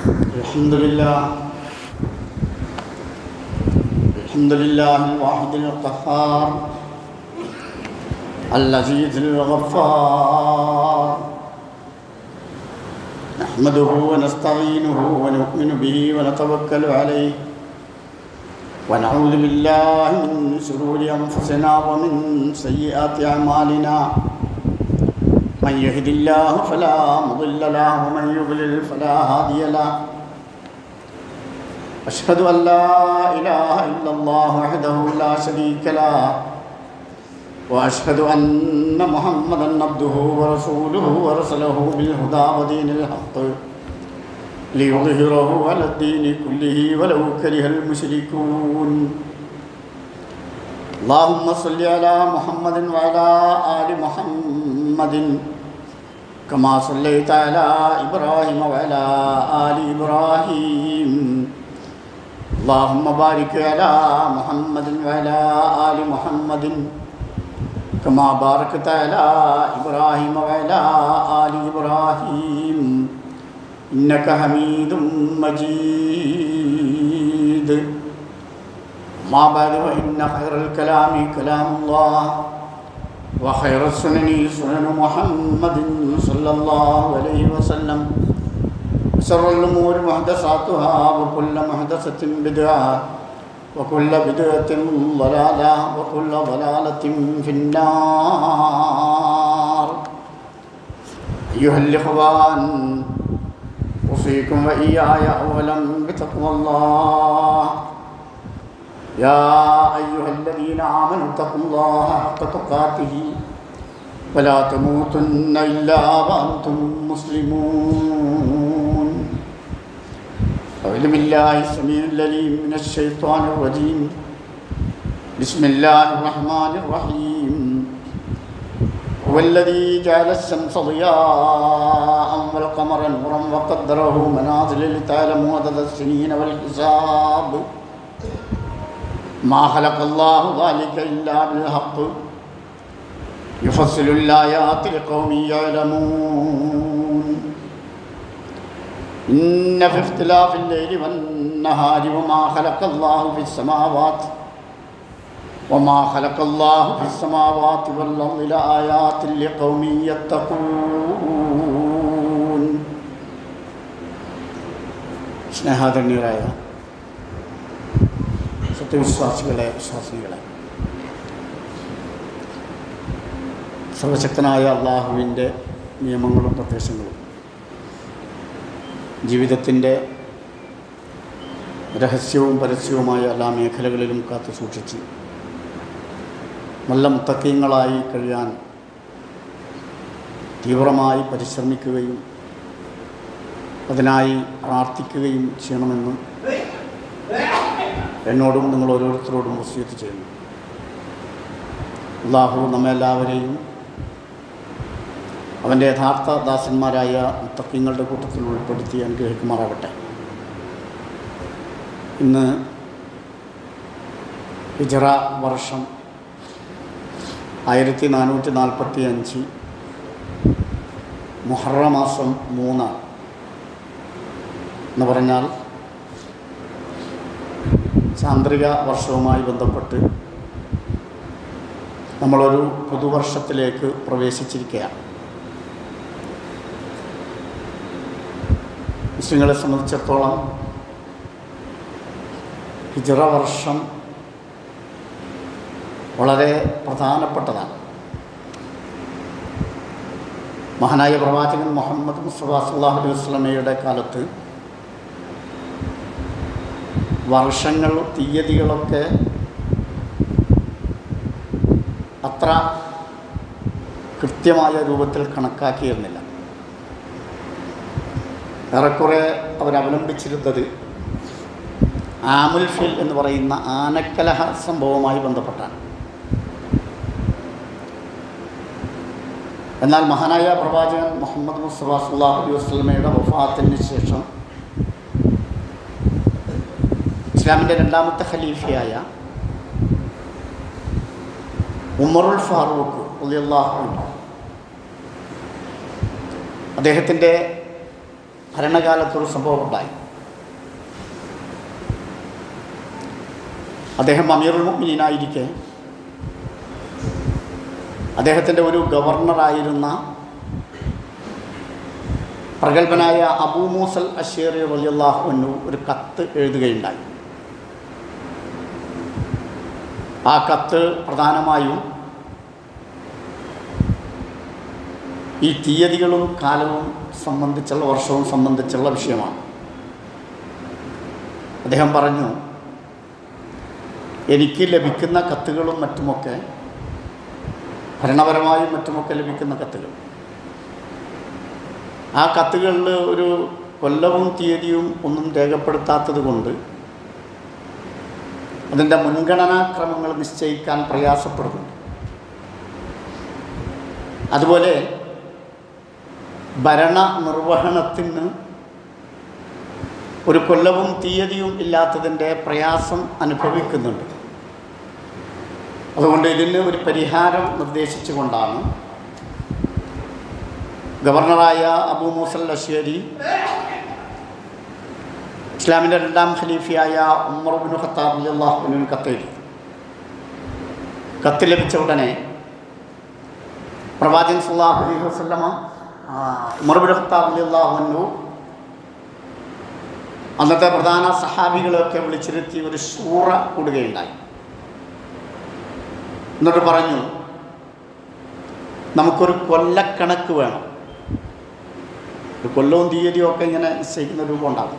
الحمد لله الواحد القهار العزيز الغفار نحمده ونستعينه ونؤمن به ونتوكل عليه ونعوذ بالله من شرور أنفسنا ومن سيئات أعمالنا من يهد الله فلا مضل له ومن يضلل فلا هادي له أشهد أن لا إله إلا الله وحده لا شريك له وأشهد أن محمدا عبده ورسوله ورسله بالهدى ودين الحق ليظهره على الدين كله ولو كره المشركون اللهم صل على محمد وعلى آل محمد كما صليت على إبراهيم وعلى آل إبراهيم اللهم بارك على محمد وعلى آل محمد كما باركت على إبراهيم وعلى آل إبراهيم إنك حميد مجيد ما بعد فإن خير الكلام كلام الله وخير السنن سنن محمد صلى الله عليه وسلم وشر الأمور محدثاتها وكل محدثة بدعة وكل بدعة ضلالة وكل ضلالة في النار أيها الإخوان أوصيكم وإياي أولا بتقوى الله يا أيها الذين آمنوا اتقوا الله حق تقاته ولا تموتن إلا وأنتم مسلمون أعوذ بالله السميع العليم من الشيطان الرجيم بسم الله الرحمن الرحيم هو الذي جعل الشمس ضياء والقمر نورا وقدره منازل لتعلموا عدد السنين والحساب ما خلق الله ذلك إلا بالحق يفصل الآيات لقوم يعلمون إن في اختلاف الليل والنهار وما خلق الله في السماوات والأرض لآيات لقوم يتقون സ്നേഹാദരണീയരായ സത്യവിശ്വാസികളെ വിശ്വാസികളെ, സർവശക്തനായ അള്ളാഹുവിൻ്റെ നിയമങ്ങളും നിർദ്ദേശങ്ങളും ജീവിതത്തിൻ്റെ രഹസ്യവും പരസ്യവുമായ എല്ലാ മേഖലകളിലും കാത്തു സൂക്ഷിച്ച് നല്ല മുത്തക്കീങ്ങളായി കഴിയാൻ തീവ്രമായി പരിശ്രമിക്കുകയും അതിനായി പ്രാർത്ഥിക്കുകയും ചെയ്യണമെന്ന് എന്നോടും നിങ്ങൾ ഓരോരുത്തരോടും വസിയത്ത് ചെയ്യുന്നു. അല്ലാഹു നമ്മെല്ലാവരെയും അവൻ്റെ യഥാർത്ഥ ദാസന്മാരായ മുത്തഖീങ്ങളുടെ കൂട്ടത്തിൽ ഉൾപ്പെടുത്തി അനുഗ്രഹിക്കുമാറാവട്ടെ. ഇന്ന് ഹിജ്റ വർഷം 1445 മുഹറം മാസം 3 എന്ന് പറഞ്ഞാൽ ചാന്ദ്രിക വർഷവുമായി ബന്ധപ്പെട്ട് നമ്മളൊരു പുതുവർഷത്തിലേക്ക് പ്രവേശിച്ചിരിക്കുകയാണ്. മുസ്ലിങ്ങളെ സംബന്ധിച്ചിടത്തോളം ഹിജ്റ വർഷം വളരെ പ്രധാനപ്പെട്ടതാണ്. മഹാനായ പ്രവാചകൻ മുഹമ്മദ് മുസ്തഫ സല്ലല്ലാഹു അലൈഹി വസല്ലമയുടെ കാലത്ത് വർഷങ്ങൾ തീയതികളൊക്കെ അത്ര കൃത്യമായ രൂപത്തിൽ കണക്കാക്കിയിരുന്നില്ല. ഏറെക്കുറെ അവരവലംബിച്ചിരുന്നത് ആമുൽ ഫിൽ എന്ന് പറയുന്ന ആനക്കലഹ സംഭവവുമായി ബന്ധപ്പെട്ടാണ്. എന്നാൽ മഹാനായ പ്രവാചകൻ മുഹമ്മദ് മുസ്തഫ സല്ലല്ലാഹു അലൈഹി വസല്ലമയുടെ വഫാത്തിന് ശേഷം ഇസ്ലാമിൻ്റെ രണ്ടാമത്തെ ഖലീഫയായ ഉമറുൽ ഫാറൂഖ് റളിയല്ലാഹു അൻഹു അദ്ദേഹത്തിൻ്റെ ഭരണകാലത്തൊരു സംഭവം ഉണ്ടായി. അദ്ദേഹം അമീറുൽ മുഅ്മിനീനായിരിക്കെ അദ്ദേഹത്തിൻ്റെ ഒരു ഗവർണറായിരുന്ന പ്രഗത്ഭനായ അബൂ മൂസൽ അശ്ശരി റളിയല്ലാഹു അൻഹു ഒരു കത്ത് എഴുതുകയുണ്ടായി. ആ കത്ത് പ്രധാനമായും ഈ തീയതികളും കാലവും സംബന്ധിച്ചുള്ള വർഷവും സംബന്ധിച്ചുള്ള വിഷയമാണ്. അദ്ദേഹം പറഞ്ഞു, എനിക്ക് ലഭിക്കുന്ന കത്തുകളും മറ്റുമൊക്കെ ഭരണപരമായും മറ്റുമൊക്കെ ലഭിക്കുന്ന കത്തുകൾ, ആ കത്തുകളിൽ ഒരു കൊല്ലവും തീയതിയും ഒന്നും രേഖപ്പെടുത്താത്തത് കൊണ്ട് അതിൻ്റെ മുൻഗണനാക്രമങ്ങൾ നിശ്ചയിക്കാൻ പ്രയാസപ്പെടുന്നുണ്ട്. അതുപോലെ ഭരണ നിർവഹണത്തിന് ഒരു കൊല്ലവും തീയതിയും ഇല്ലാത്തതിൻ്റെ പ്രയാസം അനുഭവിക്കുന്നുണ്ട്. അതുകൊണ്ട് ഇതിന് ഒരു പരിഹാരം നിർദ്ദേശിച്ചുകൊണ്ടാണ് ഗവർണറായ അബൂ മൂസൽ അശ്ശരി ഇസ്ലാമിൻ്റെ 2ാം ഖലീഫയായ ഉമർ ഇബ്നു ഖത്താബ് റളിയല്ലാഹു അൻഹു കത്തെഴുതി. കത്ത് ലഭിച്ച ഉടനെ പ്രവാചകൻ സല്ലല്ലാഹു അലൈഹി വസല്ലമ ഉമർ ഇബ്നു ഖത്താബ് റളിയല്ലാഹു അൻഹു അന്നത്തെ പ്രധാന സഹാബികളെയൊക്കെ വിളിച്ചിരുത്തി ഒരു ശൂറ കൂടുകയുണ്ടായി. എന്നിട്ട് പറഞ്ഞു, നമുക്കൊരു കൊല്ലക്കണക്ക് വേണം. ഒരു കൊല്ലവും തീയതിയും ഒക്കെ ഇങ്ങനെ നിശ്ചയിക്കുന്ന രൂപം ഉണ്ടാകും.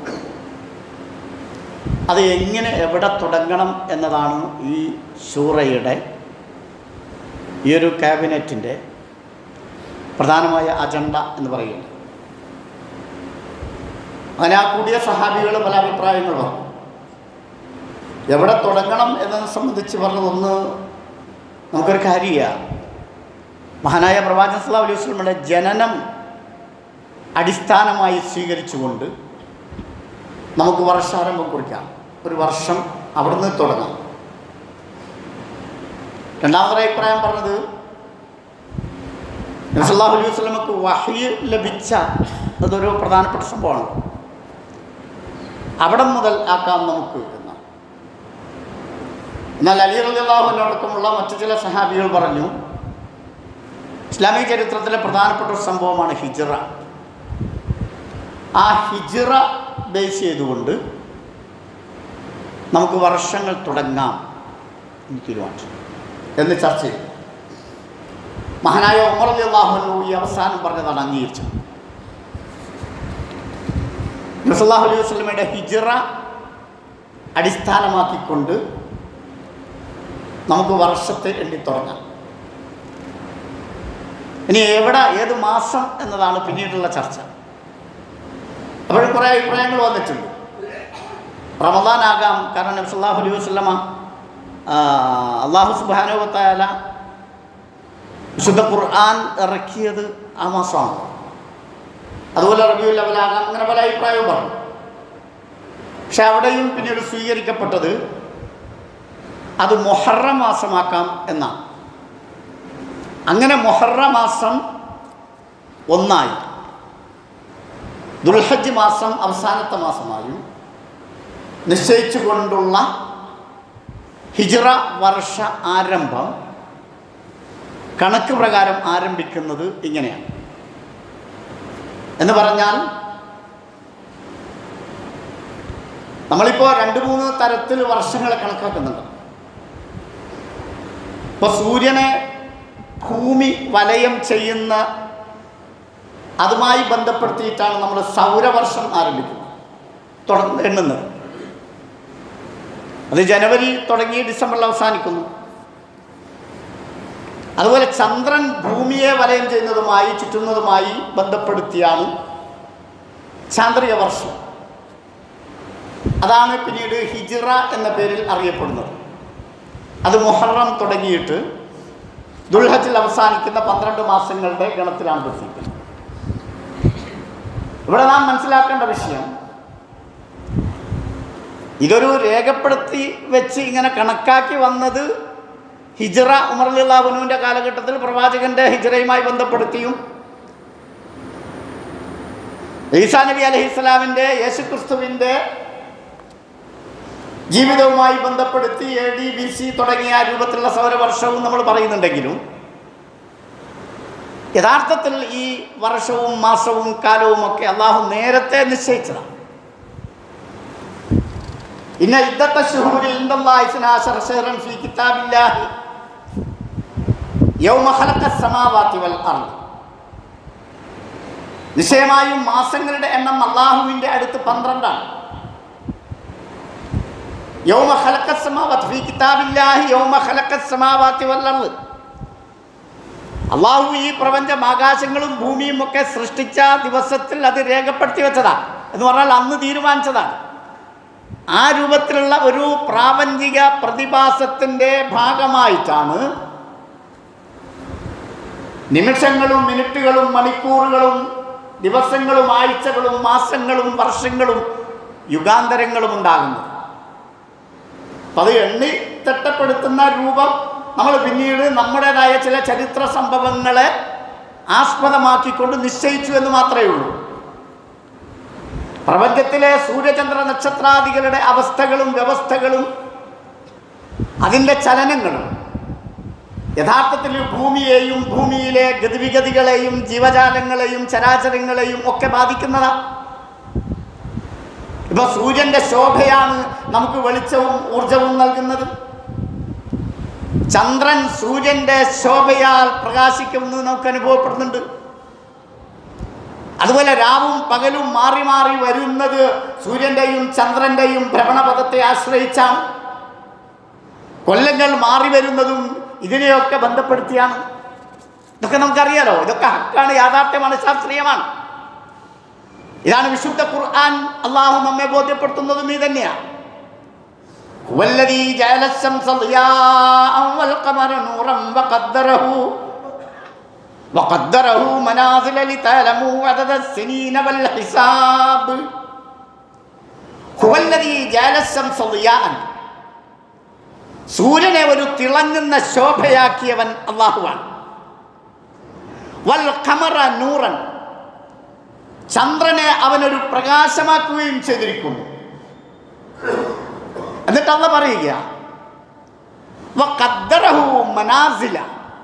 അത് എങ്ങനെ എവിടെ തുടങ്ങണം എന്നതാണ് ഈ ശൂറയുടെ, ഈ ഒരു ക്യാബിനറ്റിൻ്റെ പ്രധാനമായ അജണ്ട എന്ന് പറയുന്നത്. അങ്ങനെ ആ കൂടിയ സഹാബികൾ പല അഭിപ്രായങ്ങൾ പറഞ്ഞു. എവിടെ തുടങ്ങണം എന്നതിനെ സംബന്ധിച്ച് പറഞ്ഞതൊന്ന് നമുക്കൊരു കാര്യമാണ്. മഹാനായ പ്രവാചകൻ സല്ലല്ലാഹു അലൈഹി വസല്ലമയുടെ ജനനം അടിസ്ഥാനമായി സ്വീകരിച്ചുകൊണ്ട് നമുക്ക് വർഷാരംഭം കുറിക്കാം. ഒരു വർഷം അവിടുന്ന് തുടങ്ങാം. രണ്ടാമത്തെ അഭിപ്രായം പറഞ്ഞത്, നബി സല്ലല്ലാഹു അലൈഹി വസല്ലമക്ക് വഹ്യ് ലഭിച്ച അതൊരു പ്രധാനപ്പെട്ട സംഭവമാണ്. അവിടെ മുതൽ ആക്കാം നമുക്ക് എന്നാണ്. എന്നാൽ അലി റളിയല്ലാഹു അൻഹു അടക്കമുള്ള മറ്റു ചില സഹാബികൾ പറഞ്ഞു, ഇസ്ലാമിക ചരിത്രത്തിലെ പ്രധാനപ്പെട്ട ഒരു സംഭവമാണ് ഹിജ്റ. ആ ഹിജ്റ ബേസ് ചെയ്തുകൊണ്ട് നമുക്ക് വർഷങ്ങൾ തുടങ്ങാം എന്ന് തീരുമാനിച്ചു എന്ന് ചർച്ച ചെയ്തു. മഹാനായ ഉമർ റളിയല്ലാഹു അൻഹു ഈ അവസാനം പറഞ്ഞതാണ് അംഗീകരിച്ചത്. നബി സല്ലല്ലാഹു അലൈഹി വസല്ലമയുടെ ഹിജ്റ അടിസ്ഥാനമാക്കിക്കൊണ്ട് നമുക്ക് വർഷത്തെ എണ്ണി തുടങ്ങാം. ഇനി എവിടെ, ഏത് മാസം എന്നതാണ് പിന്നീടുള്ള ചർച്ച. അപ്പോഴും കുറേ അഭിപ്രായങ്ങൾ വന്നിട്ടുണ്ട്. റമദാൻ ആകാം, കാരണം നബി സല്ലല്ലാഹു അലൈഹി വസല്ലമ അല്ലാഹു സുബ്ഹാനഹു വ തആല വിശുദ്ധ ഖുർആൻ ഇറക്കിയത് ആ മാസമാണ്. അതുപോലെ റബീഉൽ അവ്വലാകാം, അങ്ങനെ പല അഭിപ്രായവും പറഞ്ഞു. പക്ഷെ അവിടെയും പിന്നീട് സ്വീകരിക്കപ്പെട്ടത് അത് മുഹറം മാസമാക്കാം എന്നാണ്. അങ്ങനെ മുഹറം മാസം 1 ദുൽഹജ്ജ് മാസം അവസാനത്തെ മാസമായും നിശ്ചയിച്ചു കൊണ്ടുള്ള ഹിജ്റ വർഷ ആരംഭം കണക്ക് പ്രകാരം ആരംഭിക്കുന്നത് ഇങ്ങനെയാണ്. എന്ന് പറഞ്ഞാൽ നമ്മളിപ്പോൾ 2-3 തരത്തിൽ വർഷങ്ങളെ കണക്കാക്കുന്നുണ്ട്. ഇപ്പോൾ സൂര്യനെ ഭൂമി വലയം ചെയ്യുന്ന അതുമായി ബന്ധപ്പെടുത്തിയിട്ടാണ് നമ്മൾ സൗരവർഷം ആരംഭിക്കുന്നത്, എണ്ണുന്നത്. അത് ജനുവരി തുടങ്ങി ഡിസംബറിൽ അവസാനിക്കുന്നു. അതുപോലെ ചന്ദ്രൻ ഭൂമിയെ വലയം ചെയ്യുന്നതുമായി ചുറ്റുന്നതുമായി ബന്ധപ്പെടുത്തിയാണ് ചാന്ദ്രിക വർഷം. അതാണ് പിന്നീട് ഹിജ്റ എന്ന പേരിൽ അറിയപ്പെടുന്നത്. അത് മുഹറം തുടങ്ങിയിട്ട് ദുൽഹജ്ജിൽ അവസാനിക്കുന്ന 12 മാസങ്ങളുടെ ഗണത്തിലാണ് പ്രസിദ്ധീകരിക്കുന്നത്. ഇവിടെ നാം മനസ്സിലാക്കേണ്ട വിഷയം, ഇതൊരു രേഖപ്പെടുത്തി വെച്ച് ഇങ്ങനെ കണക്കാക്കി വന്നത് ഹിജ്റ ഉമർ റളിയല്ലാഹു അൻഹുവിൻ്റെ കാലഘട്ടത്തിൽ പ്രവാചകൻ്റെ ഹിജ്റയുമായി ബന്ധപ്പെടുത്തിയും ഈസാ നബി അലൈഹിസ്സലാമിൻ്റെ യേശുക്രിസ്തുവിൻ്റെ ജീവിതവുമായി ബന്ധപ്പെടുത്തി AD BC തുടങ്ങിയ രൂപത്തിലുള്ള സൗരവർഷവും നമ്മൾ പറയുന്നുണ്ടെങ്കിലും യഥാർത്ഥത്തിൽ ഈ വർഷവും മാസവും കാലവും ഒക്കെ അള്ളാഹു നേരത്തെ നിശ്ചയിച്ചതാണ്. ഇന്ന ഇദ്ദത്ത ശുഹൂരി ഇൻദല്ലാഹി 12 ശഹ്റൻ ഫീ കിതാബില്ലാഹി യൗമ ഖലഖസ് സമാവാതി വൽ അർദ്. നിശ്ചയമായും മാസങ്ങളുടെ എണ്ണം അള്ളാഹുവിൻ്റെ അടുത്ത് 12ആണ്. യൗമ ഖലഖസ് സമാവാതി ഫീ കിതാബില്ലാഹി യൗമ ഖലഖസ് സമാവാതി വൽ അർദ്. അള്ളാഹു ഈ പ്രപഞ്ചം ആകാശങ്ങളും ഭൂമിയും ഒക്കെ സൃഷ്ടിച്ച ദിവസത്തിൽ അത് രേഖപ്പെടുത്തി വെച്ചതാണ് എന്ന് പറഞ്ഞാൽ അന്ന് തീരുമാനിച്ചതാണ്. ആ രൂപത്തിലുള്ള ഒരു പ്രാപഞ്ചിക പ്രതിഭാസത്തിൻ്റെ ഭാഗമായിട്ടാണ് നിമിഷങ്ങളും മിനിറ്റുകളും മണിക്കൂറുകളും ദിവസങ്ങളും ആഴ്ചകളും മാസങ്ങളും വർഷങ്ങളും യുഗാന്തരങ്ങളും ഉണ്ടാകുന്നത്. അപ്പം അത് എണ്ണി തിട്ടപ്പെടുത്തുന്ന രൂപം നമ്മൾ പിന്നീട് നമ്മുടേതായ ചില ചരിത്ര സംഭവങ്ങളെ ആസ്പദമാക്കിക്കൊണ്ട് നിശ്ചയിച്ചു എന്ന് മാത്രമേ ഉള്ളൂ. പ്രപഞ്ചത്തിലെ സൂര്യചന്ദ്ര നക്ഷത്രാദികളുടെ അവസ്ഥകളും വ്യവസ്ഥകളും അതിൻ്റെ ചലനങ്ങളും യഥാർത്ഥത്തിൽ ഭൂമിയെയും ഭൂമിയിലെ ഗതിവിഗതികളെയും ജീവജാലങ്ങളെയും ചരാചരങ്ങളെയും ഒക്കെ ബാധിക്കുന്നതാണ്. ഇപ്പോൾ സൂര്യൻ്റെ ശോഭയാണ് നമുക്ക് വെളിച്ചവും ഊർജവും നൽകുന്നത്. ചന്ദ്രൻ സൂര്യൻ്റെ ശോഭയാൽ പ്രകാശിക്കുന്നത് നമുക്ക് അനുഭവപ്പെടുന്നുണ്ട്. അതുപോലെ രാവും പകലും മാറി മാറി വരുന്നത് സൂര്യൻ്റെയും ചന്ദ്രൻ്റെയും ഭ്രമണപഥത്തെ ആശ്രയിച്ചാണ്. കൊല്ലങ്ങൾ മാറി വരുന്നതും ഇതിനെയൊക്കെ ബന്ധപ്പെടുത്തിയാണ്. ഇതൊക്കെ നമുക്കറിയാലോ. ഇതൊക്കെ ഹക്കാണ്, യാഥാർത്ഥ്യമാണ്, ശാസ്ത്രീയമാണ്. ഇതാണ് വിശുദ്ധ ഖുർആൻ അള്ളാഹു നമ്മെ ബോധ്യപ്പെടുത്തുന്നതും ഈ തന്നെയാണ്. വല്ലദീ ജഅല അശംസ ളിയാഅൻ വൽ ഖമറ നൂറൻ വഖദ്ദറഹു മനാസില ലിതഅലമു അദദ السنين والحساب. ഹുവല്ലദീ ജഅല അശംസ ളിയാഅൻ, സൂര്യനെ ഒരു തിളങ്ങുന്ന ശോഭയാക്കിയവൻ അല്ലാഹുവാണ്. വൽ ഖമറ നൂറൻ, ചന്ദ്രനെ അവനൊരു പ്രകാശമാക്കുകയും ചെയ്തിരിക്കുന്നു. എന്നിട്ട് അല്ലാഹു പറയുക വഖദ്ദറഹു മനാസില,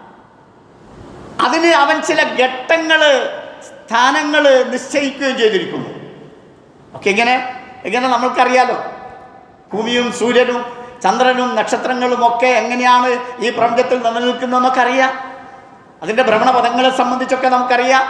അതിന് അവൻ ചില ഘട്ടങ്ങൾ സ്ഥാനങ്ങൾ നിശ്ചയിക്കുകയും ചെയ്തിരിക്കുന്നു. ഒക്കെ എങ്ങനെ നമ്മൾക്കറിയാലോ. ഭൂമിയും സൂര്യനും ചന്ദ്രനും നക്ഷത്രങ്ങളും ഒക്കെ എങ്ങനെയാണ് ഈ പ്രപഞ്ചത്തിൽ നിലനിൽക്കുന്നതെന്നൊക്കെ അറിയാം. അതിൻ്റെ ഭ്രമണപഥങ്ങളെ സംബന്ധിച്ചൊക്കെ നമുക്കറിയാം.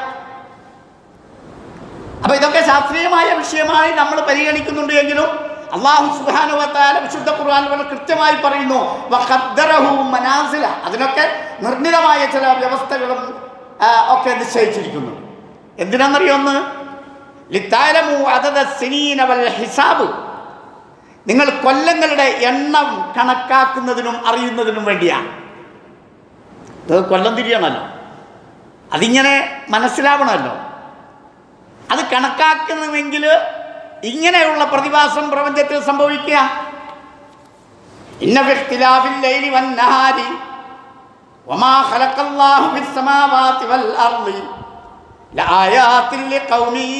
അപ്പോൾ ഇതൊക്കെ ശാസ്ത്രീയമായ വിഷയമായി നമ്മൾ പരിഗണിക്കുന്നുണ്ട് എങ്കിലും അല്ലാഹു സുബ്ഹാനഹു വ തആല വിശുദ്ധ ഖുർആനിൽ വളരെ കൃത്യമായി പറയുന്നു വഖദ്ദറഹു മനാസില, അതിനൊക്കെ നിർണിതമായ ചില വ്യവസ്ഥകളും ഒക്കെ നിശ്ചയിച്ചിരിക്കുന്നു. എന്തിനാണെന്നറിയൊന്ന്, ലിതഅലമു അദദ السنين والحساب, നിങ്ങൾ കൊല്ലങ്ങളുടെ എണ്ണം കണക്കാക്കുന്നതിനും അറിയുന്നതിനും വേണ്ടിയാണ്. ഇത് കൊല്ലം തിരിയണമല്ലോ, അതിങ്ങനെ മനസ്സിലാവണമല്ലോ. അത് കണക്കാക്കണമെങ്കിൽ ഇങ്ങനെയുള്ള പ്രതിഭാസം പ്രപഞ്ചത്തിൽ സംഭവിക്കുക. ഇന്ന ഫി ഇഖ്തിലാഫിൽ ലൈലി വന്നഹാരി വമാ ഖലഖല്ലാഹു ഫിസ് സമാവാതി വൽ അർളി ലആയാതിൻ ലിഖൗമിൻ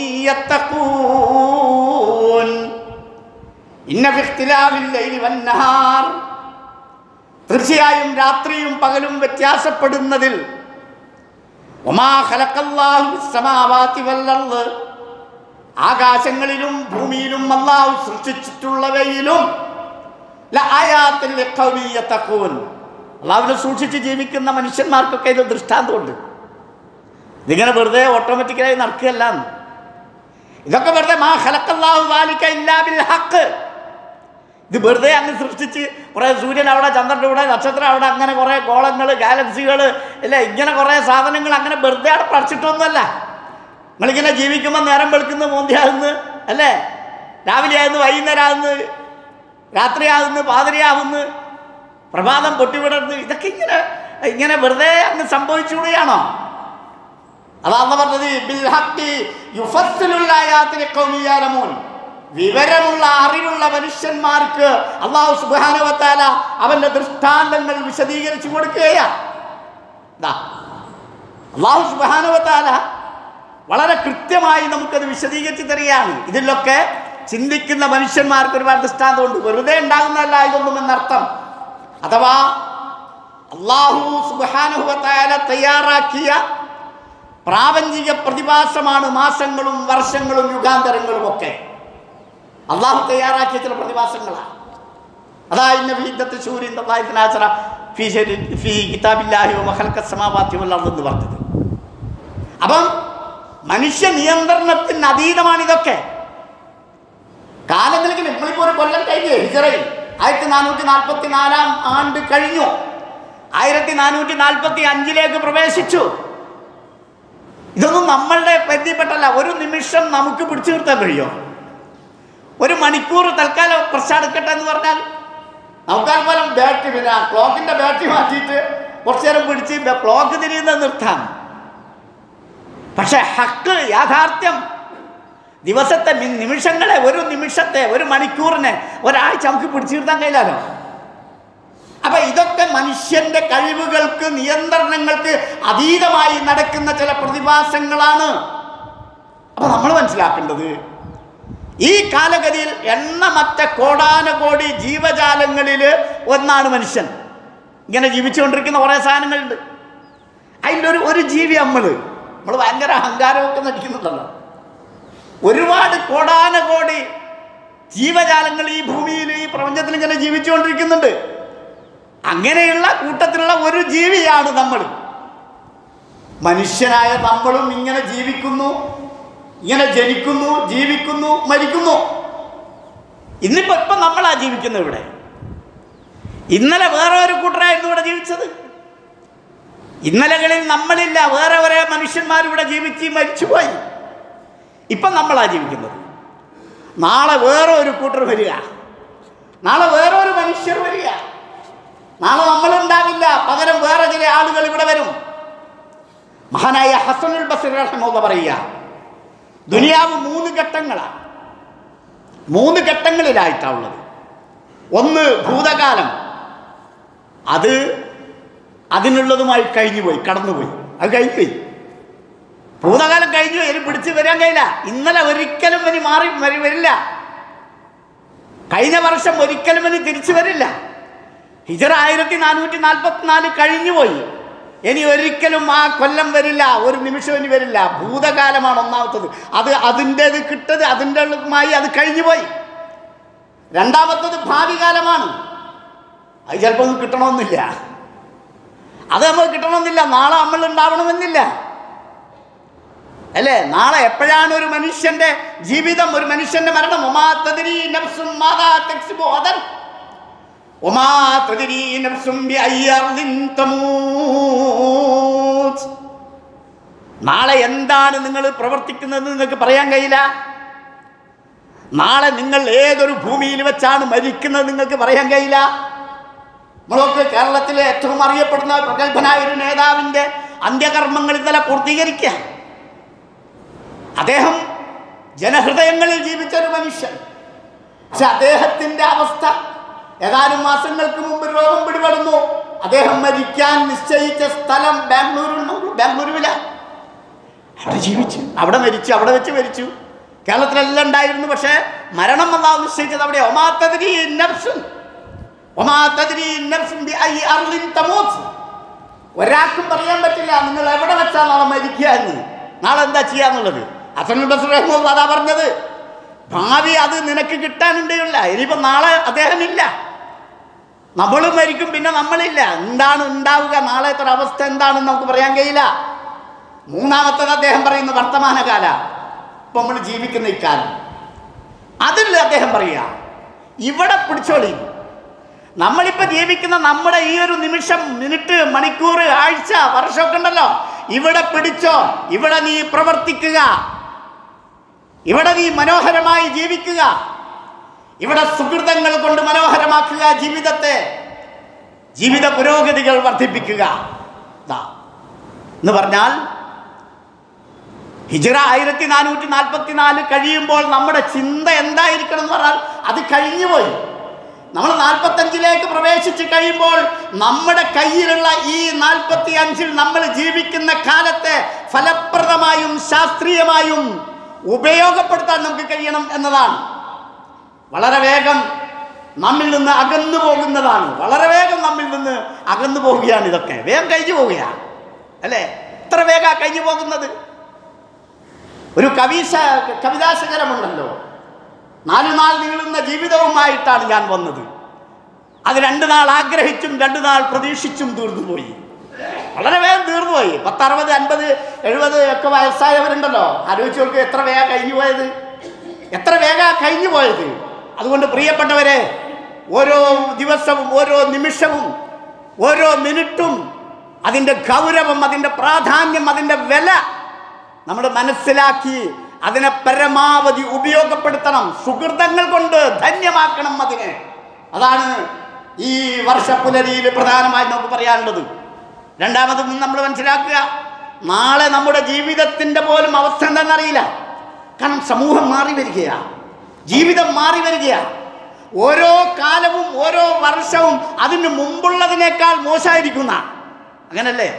യത്തഖൂൻ. ഇന്ന ഫി ഇഖ്തിലാഫിൽ ലൈലി വന്നഹാർ, തീർച്ചയായും രാത്രിയും പകലും വ്യത്യാസപ്പെടുന്നതിൽ വമാ ഖലഖല്ലാഹു ഫിസ് സമാവാതി വൽ അർള്, ആകാശങ്ങളിലും ഭൂമിയിലും അല്ലാഹു സൃഷ്ടിച്ചിട്ടുള്ളവയിലും ലആയാതിൻ ലിഖൗമിൻ യത്തഖൂൻ, അല്ലാഹുവിനെ സൂക്ഷിച്ച് ജീവിക്കുന്ന മനുഷ്യന്മാർക്കൊക്കെ ഇത് ദൃഷ്ടാന്തമുണ്ട്. ഇതിങ്ങനെ വെറുതെ ഓട്ടോമാറ്റിക്കലായി നടക്കുകയല്ല. ഇതൊക്കെ വെറുതെ മാ ഖലഖല്ലാഹു ദാലിക ഇല്ലാ ബിൽ ഹഖ്, ഇത് വെറുതെ അങ്ങ് സൃഷ്ടിച്ച് കുറേ സൂര്യൻ അവിടെ, ചന്ദ്രൻ്റെ ഇവിടെ, നക്ഷത്രം അവിടെ, അങ്ങനെ കുറേ ഗോളങ്ങൾ, ഗാലക്സികൾ, അല്ലേ, ഇങ്ങനെ കുറേ സാധനങ്ങൾ അങ്ങനെ വെറുതെ അവിടെ പഠിച്ചിട്ടൊന്നുമല്ല. നിങ്ങളിങ്ങനെ ജീവിക്കുമ്പോൾ നേരം വെളുക്കുന്ന മോന്തിയാകുന്നു, അല്ലേ, രാവിലെ ആകുന്നു, വൈകുന്നേരം ആകുന്നു, രാത്രിയാകുന്നു, പാതിരയാകുന്നു, പ്രഭാതം പൊട്ടിവിടർന്ന്, ഇതൊക്കെ ഇങ്ങനെ വെറുതെ അങ്ങ് സംഭവിച്ചുകൂടിയാണോ? അതാണ് പറഞ്ഞത് ബിൽ ഹഖി യുഫസ്സിലുൽ ആയാതി ലിഖൗമിൻ യഅലമൂൻ, വിവരമുള്ള അറിവുള്ള മനുഷ്യന്മാർക്ക് അല്ലാഹു സുബ്ഹാനഹു വ തആല അവന്റെ ദൃഷ്ടാന്തങ്ങൾ വിശദീകരിച്ചു കൊടുക്കുകയാണ്. അല്ലാഹു സുബ്ഹാനഹു വ തആല വളരെ കൃത്യമായി നമുക്കത് വിശദീകരിച്ച് തരികയാണ്. ഇതിലൊക്കെ ചിന്തിക്കുന്ന മനുഷ്യന്മാർക്ക് ഒരുപാട് ദൃഷ്ടാന്തമുണ്ട്. വെറുതെ ഉണ്ടാകുന്നതല്ല ഇതൊന്നും എന്നർത്ഥം. അഥവാ അല്ലാഹു സുബ്ഹാനഹു വ തആല തയ്യാറാക്കിയ പ്രാപഞ്ചിക പ്രതിഭാസമാണ് മാസങ്ങളും വർഷങ്ങളും യുഗാന്തരങ്ങളും ഒക്കെ. അള്ളാഹു തയ്യാറാക്കിയ ചില പ്രതിഭാസങ്ങളാണ്. അതായത് പറഞ്ഞത്. അപ്പം മനുഷ്യ നിയന്ത്രണത്തിന് അതീതമാണ് ഇതൊക്കെ. കാലങ്ങൾക്ക് നമ്മളിപ്പോൾ ഒരു കൊല്ലം കഴിഞ്ഞ് ഹിജറയിൽ 1444 ആണ്ട് കഴിഞ്ഞു. 1445 പ്രവേശിച്ചു. ഇതൊന്നും നമ്മളുടെ പരിധിപ്പെട്ടല്ല. ഒരു നിമിഷം നമുക്ക് പിടിച്ചു നിർത്താൻ കഴിയുമോ? ഒരു മണിക്കൂർ തൽക്കാലം പ്രശ്നം എന്ന് പറഞ്ഞാൽ നമുക്കാൽ പോലും ബാറ്ററി, പിന്നെ ക്ലോക്കിൻ്റെ ബാറ്ററി മാറ്റിയിട്ട് കുറച്ചു നേരം പിടിച്ച് ക്ലോക്ക് തിരിയുന്നത് നിർത്താം. പക്ഷെ ഹക്ക്, യാഥാർത്ഥ്യം, ദിവസത്തെ നിമിഷങ്ങളെ, ഒരു നിമിഷത്തെ, ഒരു മണിക്കൂറിനെ, ഒരാഴ്ച നമുക്ക് പിടിച്ചു നിർത്താൻ കഴിയില്ലല്ലോ. അപ്പം ഇതൊക്കെ മനുഷ്യൻ്റെ കഴിവുകൾക്ക്, നിയന്ത്രണങ്ങൾക്ക് അതീതമായി നടക്കുന്ന ചില പ്രതിഭാസങ്ങളാണ്. അപ്പം നമ്മൾ മനസ്സിലാക്കേണ്ടത്, ഈ കാലഗതിയിൽ എണ്ണമറ്റ കോടാനകോടി ജീവജാലങ്ങളിൽ ഒന്നാണ് മനുഷ്യൻ. ഇങ്ങനെ ജീവിച്ചുകൊണ്ടിരിക്കുന്ന കുറേ സാധനങ്ങളുണ്ട്. അതിൻ്റെ ഒരു ജീവി നമ്മൾ ഭയങ്കര അഹങ്കാരമൊക്കെ നടിക്കുന്നുണ്ടല്ലോ. ഒരുപാട് കോടാനകോടി ജീവജാലങ്ങൾ ഈ ഭൂമിയിൽ, ഈ പ്രപഞ്ചത്തിൽ ഇങ്ങനെ ജീവിച്ചുകൊണ്ടിരിക്കുന്നുണ്ട്. അങ്ങനെയുള്ള കൂട്ടത്തിലുള്ള ഒരു ജീവിയാണ് നമ്മൾ. മനുഷ്യനായ നമ്മളും ഇങ്ങനെ ജീവിക്കുന്നു, ഇങ്ങനെ ജനിക്കുന്നു, ജീവിക്കുന്നു, മരിക്കുന്നു. ഇപ്പം നമ്മളാ ജീവിക്കുന്നത് ഇവിടെ. ഇന്നലെ വേറെ ഒരു കൂട്ടരായിരുന്നു ഇവിടെ ജീവിച്ചത്. ഇന്നലകളിൽ നമ്മളില്ല, വേറെ ഒരേ മനുഷ്യന്മാരിവിടെ ജീവിച്ച് മരിച്ചുപോയി. ഇപ്പം നമ്മളാ ജീവിക്കുന്നത്. നാളെ വേറെ ഒരു കൂട്ടർ വരിക, നാളെ വേറെ ഒരു മനുഷ്യർ വരിക. നാളെ നമ്മളുണ്ടാവില്ല, പകരം വേറെ ചില ആളുകൾ ഇവിടെ വരും. മഹാനായ ഹസനുൽ ബസ്രി റഹിമഹുല്ലാഹ് പറയുക, ദുനിയാവ് 3 ഘട്ടങ്ങളാണ്. 3 ഘട്ടങ്ങളിലായിട്ടാണുള്ളത്. ഒന്ന് ഭൂതകാലം, അത് അതിനുള്ളതുമായി കഴിഞ്ഞുപോയി, കടന്നുപോയി, അത് കഴിഞ്ഞുപോയി. ഭൂതകാലം കഴിഞ്ഞു, ഇനി പിടിച്ച് വരാൻ കഴിയില്ല. ഇന്നലെ ഒരിക്കലും ഇനി വരില്ല. കഴിഞ്ഞ വർഷം ഒരിക്കലും ഇനി തിരിച്ചു വരില്ല. ഹിജറ 1444 കഴിഞ്ഞുപോയി. ഇനി ഒരിക്കലും ആ കൊല്ലം വരില്ല, ഒരു നിമിഷം ഇനി വരില്ല. ഭൂതകാലമാണ് ഒന്നാമത്തത്. അത് അതിൻ്റേത് കിട്ടത്, അതിൻ്റെ അത് കഴിഞ്ഞുപോയി. രണ്ടാമത്തത് ഭാവി കാലമാണ്. അത് ചിലപ്പോൾ ഒന്നും കിട്ടണമെന്നില്ല, അത് നമുക്ക് കിട്ടണമെന്നില്ല. നാളെ നമ്മൾ ഉണ്ടാവണമെന്നില്ല, അല്ലേ? നാളെ എപ്പോഴാണ് ഒരു മനുഷ്യന്റെ ജീവിതം, ഒരു മനുഷ്യന്റെ മരണം? നാളെ എന്താണ് നിങ്ങൾ പ്രവർത്തിക്കുന്നത് നിങ്ങൾക്ക് പറയാൻ കഴിയില്ല. നാളെ നിങ്ങൾ ഏതൊരു ഭൂമിയിൽ വെച്ചാണ് മരിക്കുന്നത് നിങ്ങൾക്ക് പറയാൻ കഴിയില്ല. നമ്മളൊക്കെ കേരളത്തിലെ ഏറ്റവും അറിയപ്പെടുന്ന പ്രഗത്ഭനായ ഒരു നേതാവിൻ്റെ അന്ത്യകർമ്മങ്ങൾ ഇന്നലെ പൂർത്തീകരിക്കുക. അദ്ദേഹം ജനഹൃദയങ്ങളിൽ ജീവിച്ച ഒരു മനുഷ്യൻ. പക്ഷെ അദ്ദേഹത്തിൻ്റെ അവസ്ഥ, ഏതാനും മാസങ്ങൾക്ക് മുമ്പ് രോഗം പിടിപെടുന്നു. അദ്ദേഹം മരിക്കാൻ നിശ്ചയിച്ച സ്ഥലം ബാംഗ്ലൂരുവില. അവിടെ ജീവിച്ചു, അവിടെ മരിച്ചു, അവിടെ വെച്ച് മരിച്ചു. കേരളത്തിലെല്ലാം ഉണ്ടായിരുന്നു, പക്ഷേ മരണം അല്ലാഹു നിശ്ചയിച്ചത് അവിടെ. ഒരാൾക്കും പറയാൻ പറ്റില്ല നിങ്ങൾ എവിടെ വെച്ചാൽ നാളെ മരിക്കുക എന്ന്, നാളെ എന്താ ചെയ്യാന്നുള്ളത്. ഹസനുൽ ബസ്രി റഹിമഹുല്ലാഹ് അതാ പറഞ്ഞത്. ഭാവി അത് നിനക്ക് കിട്ടാനുണ്ടല്ല. ഇനിയിപ്പോൾ നാളെ അദ്ദേഹം ഇല്ല, നമ്മൾ മരിക്കും, പിന്നെ നമ്മളില്ല. എന്താണ് ഉണ്ടാവുക, നാളത്തെ ഒരു അവസ്ഥ എന്താണെന്ന് നമുക്ക് പറയാൻ കഴിയില്ല. മൂന്നാമത്തത് അദ്ദേഹം പറയുന്ന വർത്തമാനകാല, ഇപ്പം നമ്മൾ ജീവിക്കുന്ന ഇക്കാലം. അതിൽ അദ്ദേഹം പറയുക, ഇവിടെ പിടിച്ചോളി. നമ്മളിപ്പോൾ ജീവിക്കുന്ന നമ്മുടെ ഈ ഒരു നിമിഷം, മിനിറ്റ്, മണിക്കൂർ, ആഴ്ച, വർഷമൊക്കെ ഉണ്ടല്ലോ, ഇവിടെ പിടിച്ചോ. ഇവിടെ നീ പ്രവർത്തിക്കുക, ഇവിടെ നീ മനോഹരമായി ജീവിക്കുക, ഇവിടെ സുഹൃതങ്ങൾ കൊണ്ട് മനോഹരമാക്കുക ജീവിതത്തെ, ജീവിത പുരോഗതികൾ വർദ്ധിപ്പിക്കുക എന്ന് പറഞ്ഞാൽ, ഹിജ്റ 1444 കഴിയുമ്പോൾ നമ്മുടെ ചിന്ത എന്തായിരിക്കണം എന്ന് പറഞ്ഞാൽ, അത് കഴിഞ്ഞുപോയി. നമ്മൾ 45ലേക്ക് പ്രവേശിച്ച് കഴിയുമ്പോൾ നമ്മുടെ കയ്യിലുള്ള ഈ 45-ൽ നമ്മൾ ജീവിക്കുന്ന കാലത്തെ ഫലപ്രദമായും ശാസ്ത്രീയമായും ഉപയോഗപ്പെടുത്താൻ നമുക്ക് കഴിയണം എന്നതാണ്. വളരെ വേഗം നമ്മിൽ നിന്ന് അകന്നു പോകുന്നതാണ്. വളരെ വേഗം നമ്മിൽ നിന്ന് അകന്നു പോവുകയാണ്. ഇതൊക്കെ വേഗം കഴിഞ്ഞു പോവുകയാണ് അല്ലേ? എത്ര വേഗം കഴിഞ്ഞു പോകുന്നത്. ഒരു കവിതാശകരമുണ്ടല്ലോ, 4 നാൾ നീളുന്ന ജീവിതവുമായിട്ടാണ് ഞാൻ വന്നത്. അത് 2 നാൾ ആഗ്രഹിച്ചും 2 നാൾ പ്രതീക്ഷിച്ചും തീർന്നുപോയി. വളരെ വേഗം തീർന്നുപോയി. 10, 60, 50, 70 ഒക്കെ വയസ്സായവരുണ്ടല്ലോ. ആലോചിച്ച് നോക്ക് എത്ര വേഗം കഴിഞ്ഞു പോയത്, എത്ര വേഗം കഴിഞ്ഞു പോയത്. അതുകൊണ്ട് പ്രിയപ്പെട്ടവരെ, ഓരോ ദിവസവും, ഓരോ നിമിഷവും, ഓരോ മിനിറ്റും അതിൻ്റെ ഗൗരവം, അതിൻ്റെ പ്രാധാന്യം, അതിൻ്റെ വില നമ്മൾ മനസ്സിലാക്കി അതിനെ പരമാവധി ഉപയോഗപ്പെടുത്തണം. സുഹൃതങ്ങൾ കൊണ്ട് ധന്യമാക്കണം അതിനെ. അതാണ് ഈ വർഷപ്പുലരിയിൽ പ്രധാനമായി നമുക്ക് പറയാനുള്ളത്. രണ്ടാമതും നമ്മൾ മനസ്സിലാക്കുക, നാളെ നമ്മുടെ ജീവിതത്തിൻ്റെ പോലും അവസ്ഥ എന്താണെന്നറിയില്ല. കാരണം സമൂഹം മാറി വരികയാണ്, ജീവിതം മാറി വരികയാണ്. ഓരോ കാലവും ഓരോ വർഷവും അതിന് മുമ്പുള്ളതിനേക്കാൾ മോശമായിരിക്കുന്ന, അങ്ങനല്ലേ?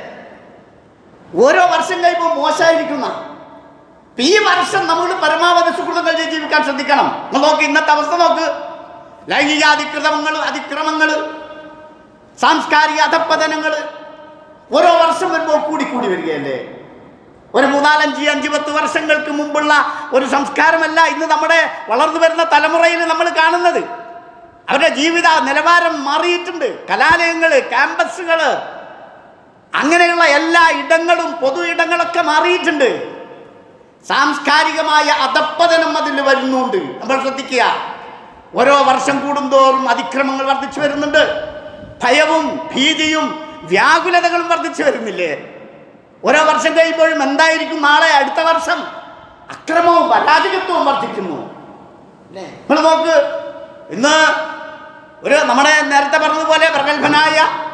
ഓരോ വർഷം കഴിയുമ്പോൾ മോശമായിരിക്കുന്ന. ഈ വർഷം നമ്മൾ പരമാവധി സുഹൃത്തുക്കൾ ജീവിക്കാൻ ശ്രദ്ധിക്കണം. നോക്ക്, ഇന്നത്തെ അവസ്ഥ നോക്ക്. ലൈംഗിക അതിക്രമങ്ങൾ, സാംസ്കാരിക അധപ്പതനങ്ങൾ ഓരോ വർഷം വരുമ്പോൾ കൂടി വരികയല്ലേ? ഒരു 3, 4, 5, 10 വർഷങ്ങൾക്ക് മുമ്പുള്ള ഒരു സംസ്കാരമല്ല ഇന്ന് നമ്മുടെ വളർന്നു വരുന്ന തലമുറയിൽ നമ്മൾ കാണുന്നത്. അവരുടെ ജീവിത നിലവാരം മാറിയിട്ടുണ്ട്. കലാലയങ്ങൾ, ക്യാമ്പസുകൾ, അങ്ങനെയുള്ള എല്ലാ ഇടങ്ങളും, പൊതു ഇടങ്ങളൊക്കെ മാറിയിട്ടുണ്ട്. സാംസ്കാരികമായ അധപ്പതനം അതിൽ വരുന്നുണ്ട്. നമ്മൾ ശ്രദ്ധിക്കുക. ഓരോ വർഷം കൂടുന്തോറും അതിക്രമങ്ങൾ വർദ്ധിച്ചു വരുന്നുണ്ട്. ഭയവും ഭീതിയും വ്യാകുലതകളും വർദ്ധിച്ചു വരുന്നില്ലേ? ഓരോ വർഷം കഴിയുമ്പോഴും എന്തായിരിക്കും നാളെ, അടുത്ത വർഷം? അക്രമവും അരാജകത്വവും വർദ്ധിക്കുന്നു അല്ലേ? നമ്മൾ നോക്ക്, ഇന്ന് നമ്മുടെ നേരത്തെ പറഞ്ഞതുപോലെ പ്രഗത്ഭനായ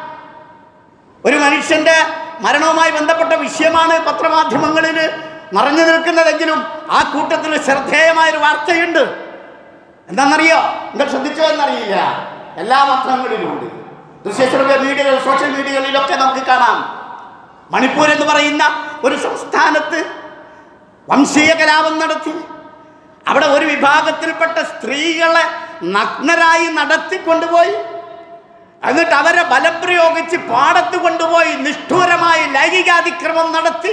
ഒരു മനുഷ്യന്റെ മരണവുമായി ബന്ധപ്പെട്ട വിഷയമാണ് പത്രമാധ്യമങ്ങളിൽ നിറഞ്ഞു നിൽക്കുന്നതെങ്കിലും ആ കൂട്ടത്തിൽ ശ്രദ്ധേയമായൊരു വാർത്തയുണ്ട്. എന്താണെന്നറിയോ? നിങ്ങൾ ശ്രദ്ധിച്ചോ എന്നറിയില്ല. എല്ലാ പത്രങ്ങളിലും ഉണ്ട്. ദൃശ്യശ്രവ്യ മീഡിയകൾ, സോഷ്യൽ മീഡിയകളിലൊക്കെ നമുക്ക് കാണാം. മണിപ്പൂർ എന്ന് പറയുന്ന ഒരു സംസ്ഥാനത്ത് വംശീയ കലാപം നടത്തി അവിടെ ഒരു വിഭാഗത്തിൽപ്പെട്ട സ്ത്രീകളെ നഗ്നരായി നടത്തിക്കൊണ്ടുപോയി, എന്നിട്ട് അവരെ ബലപ്രയോഗിച്ച് പാടത്ത് കൊണ്ടുപോയി നിഷ്ഠൂരമായി ലൈംഗികാതിക്രമം നടത്തി.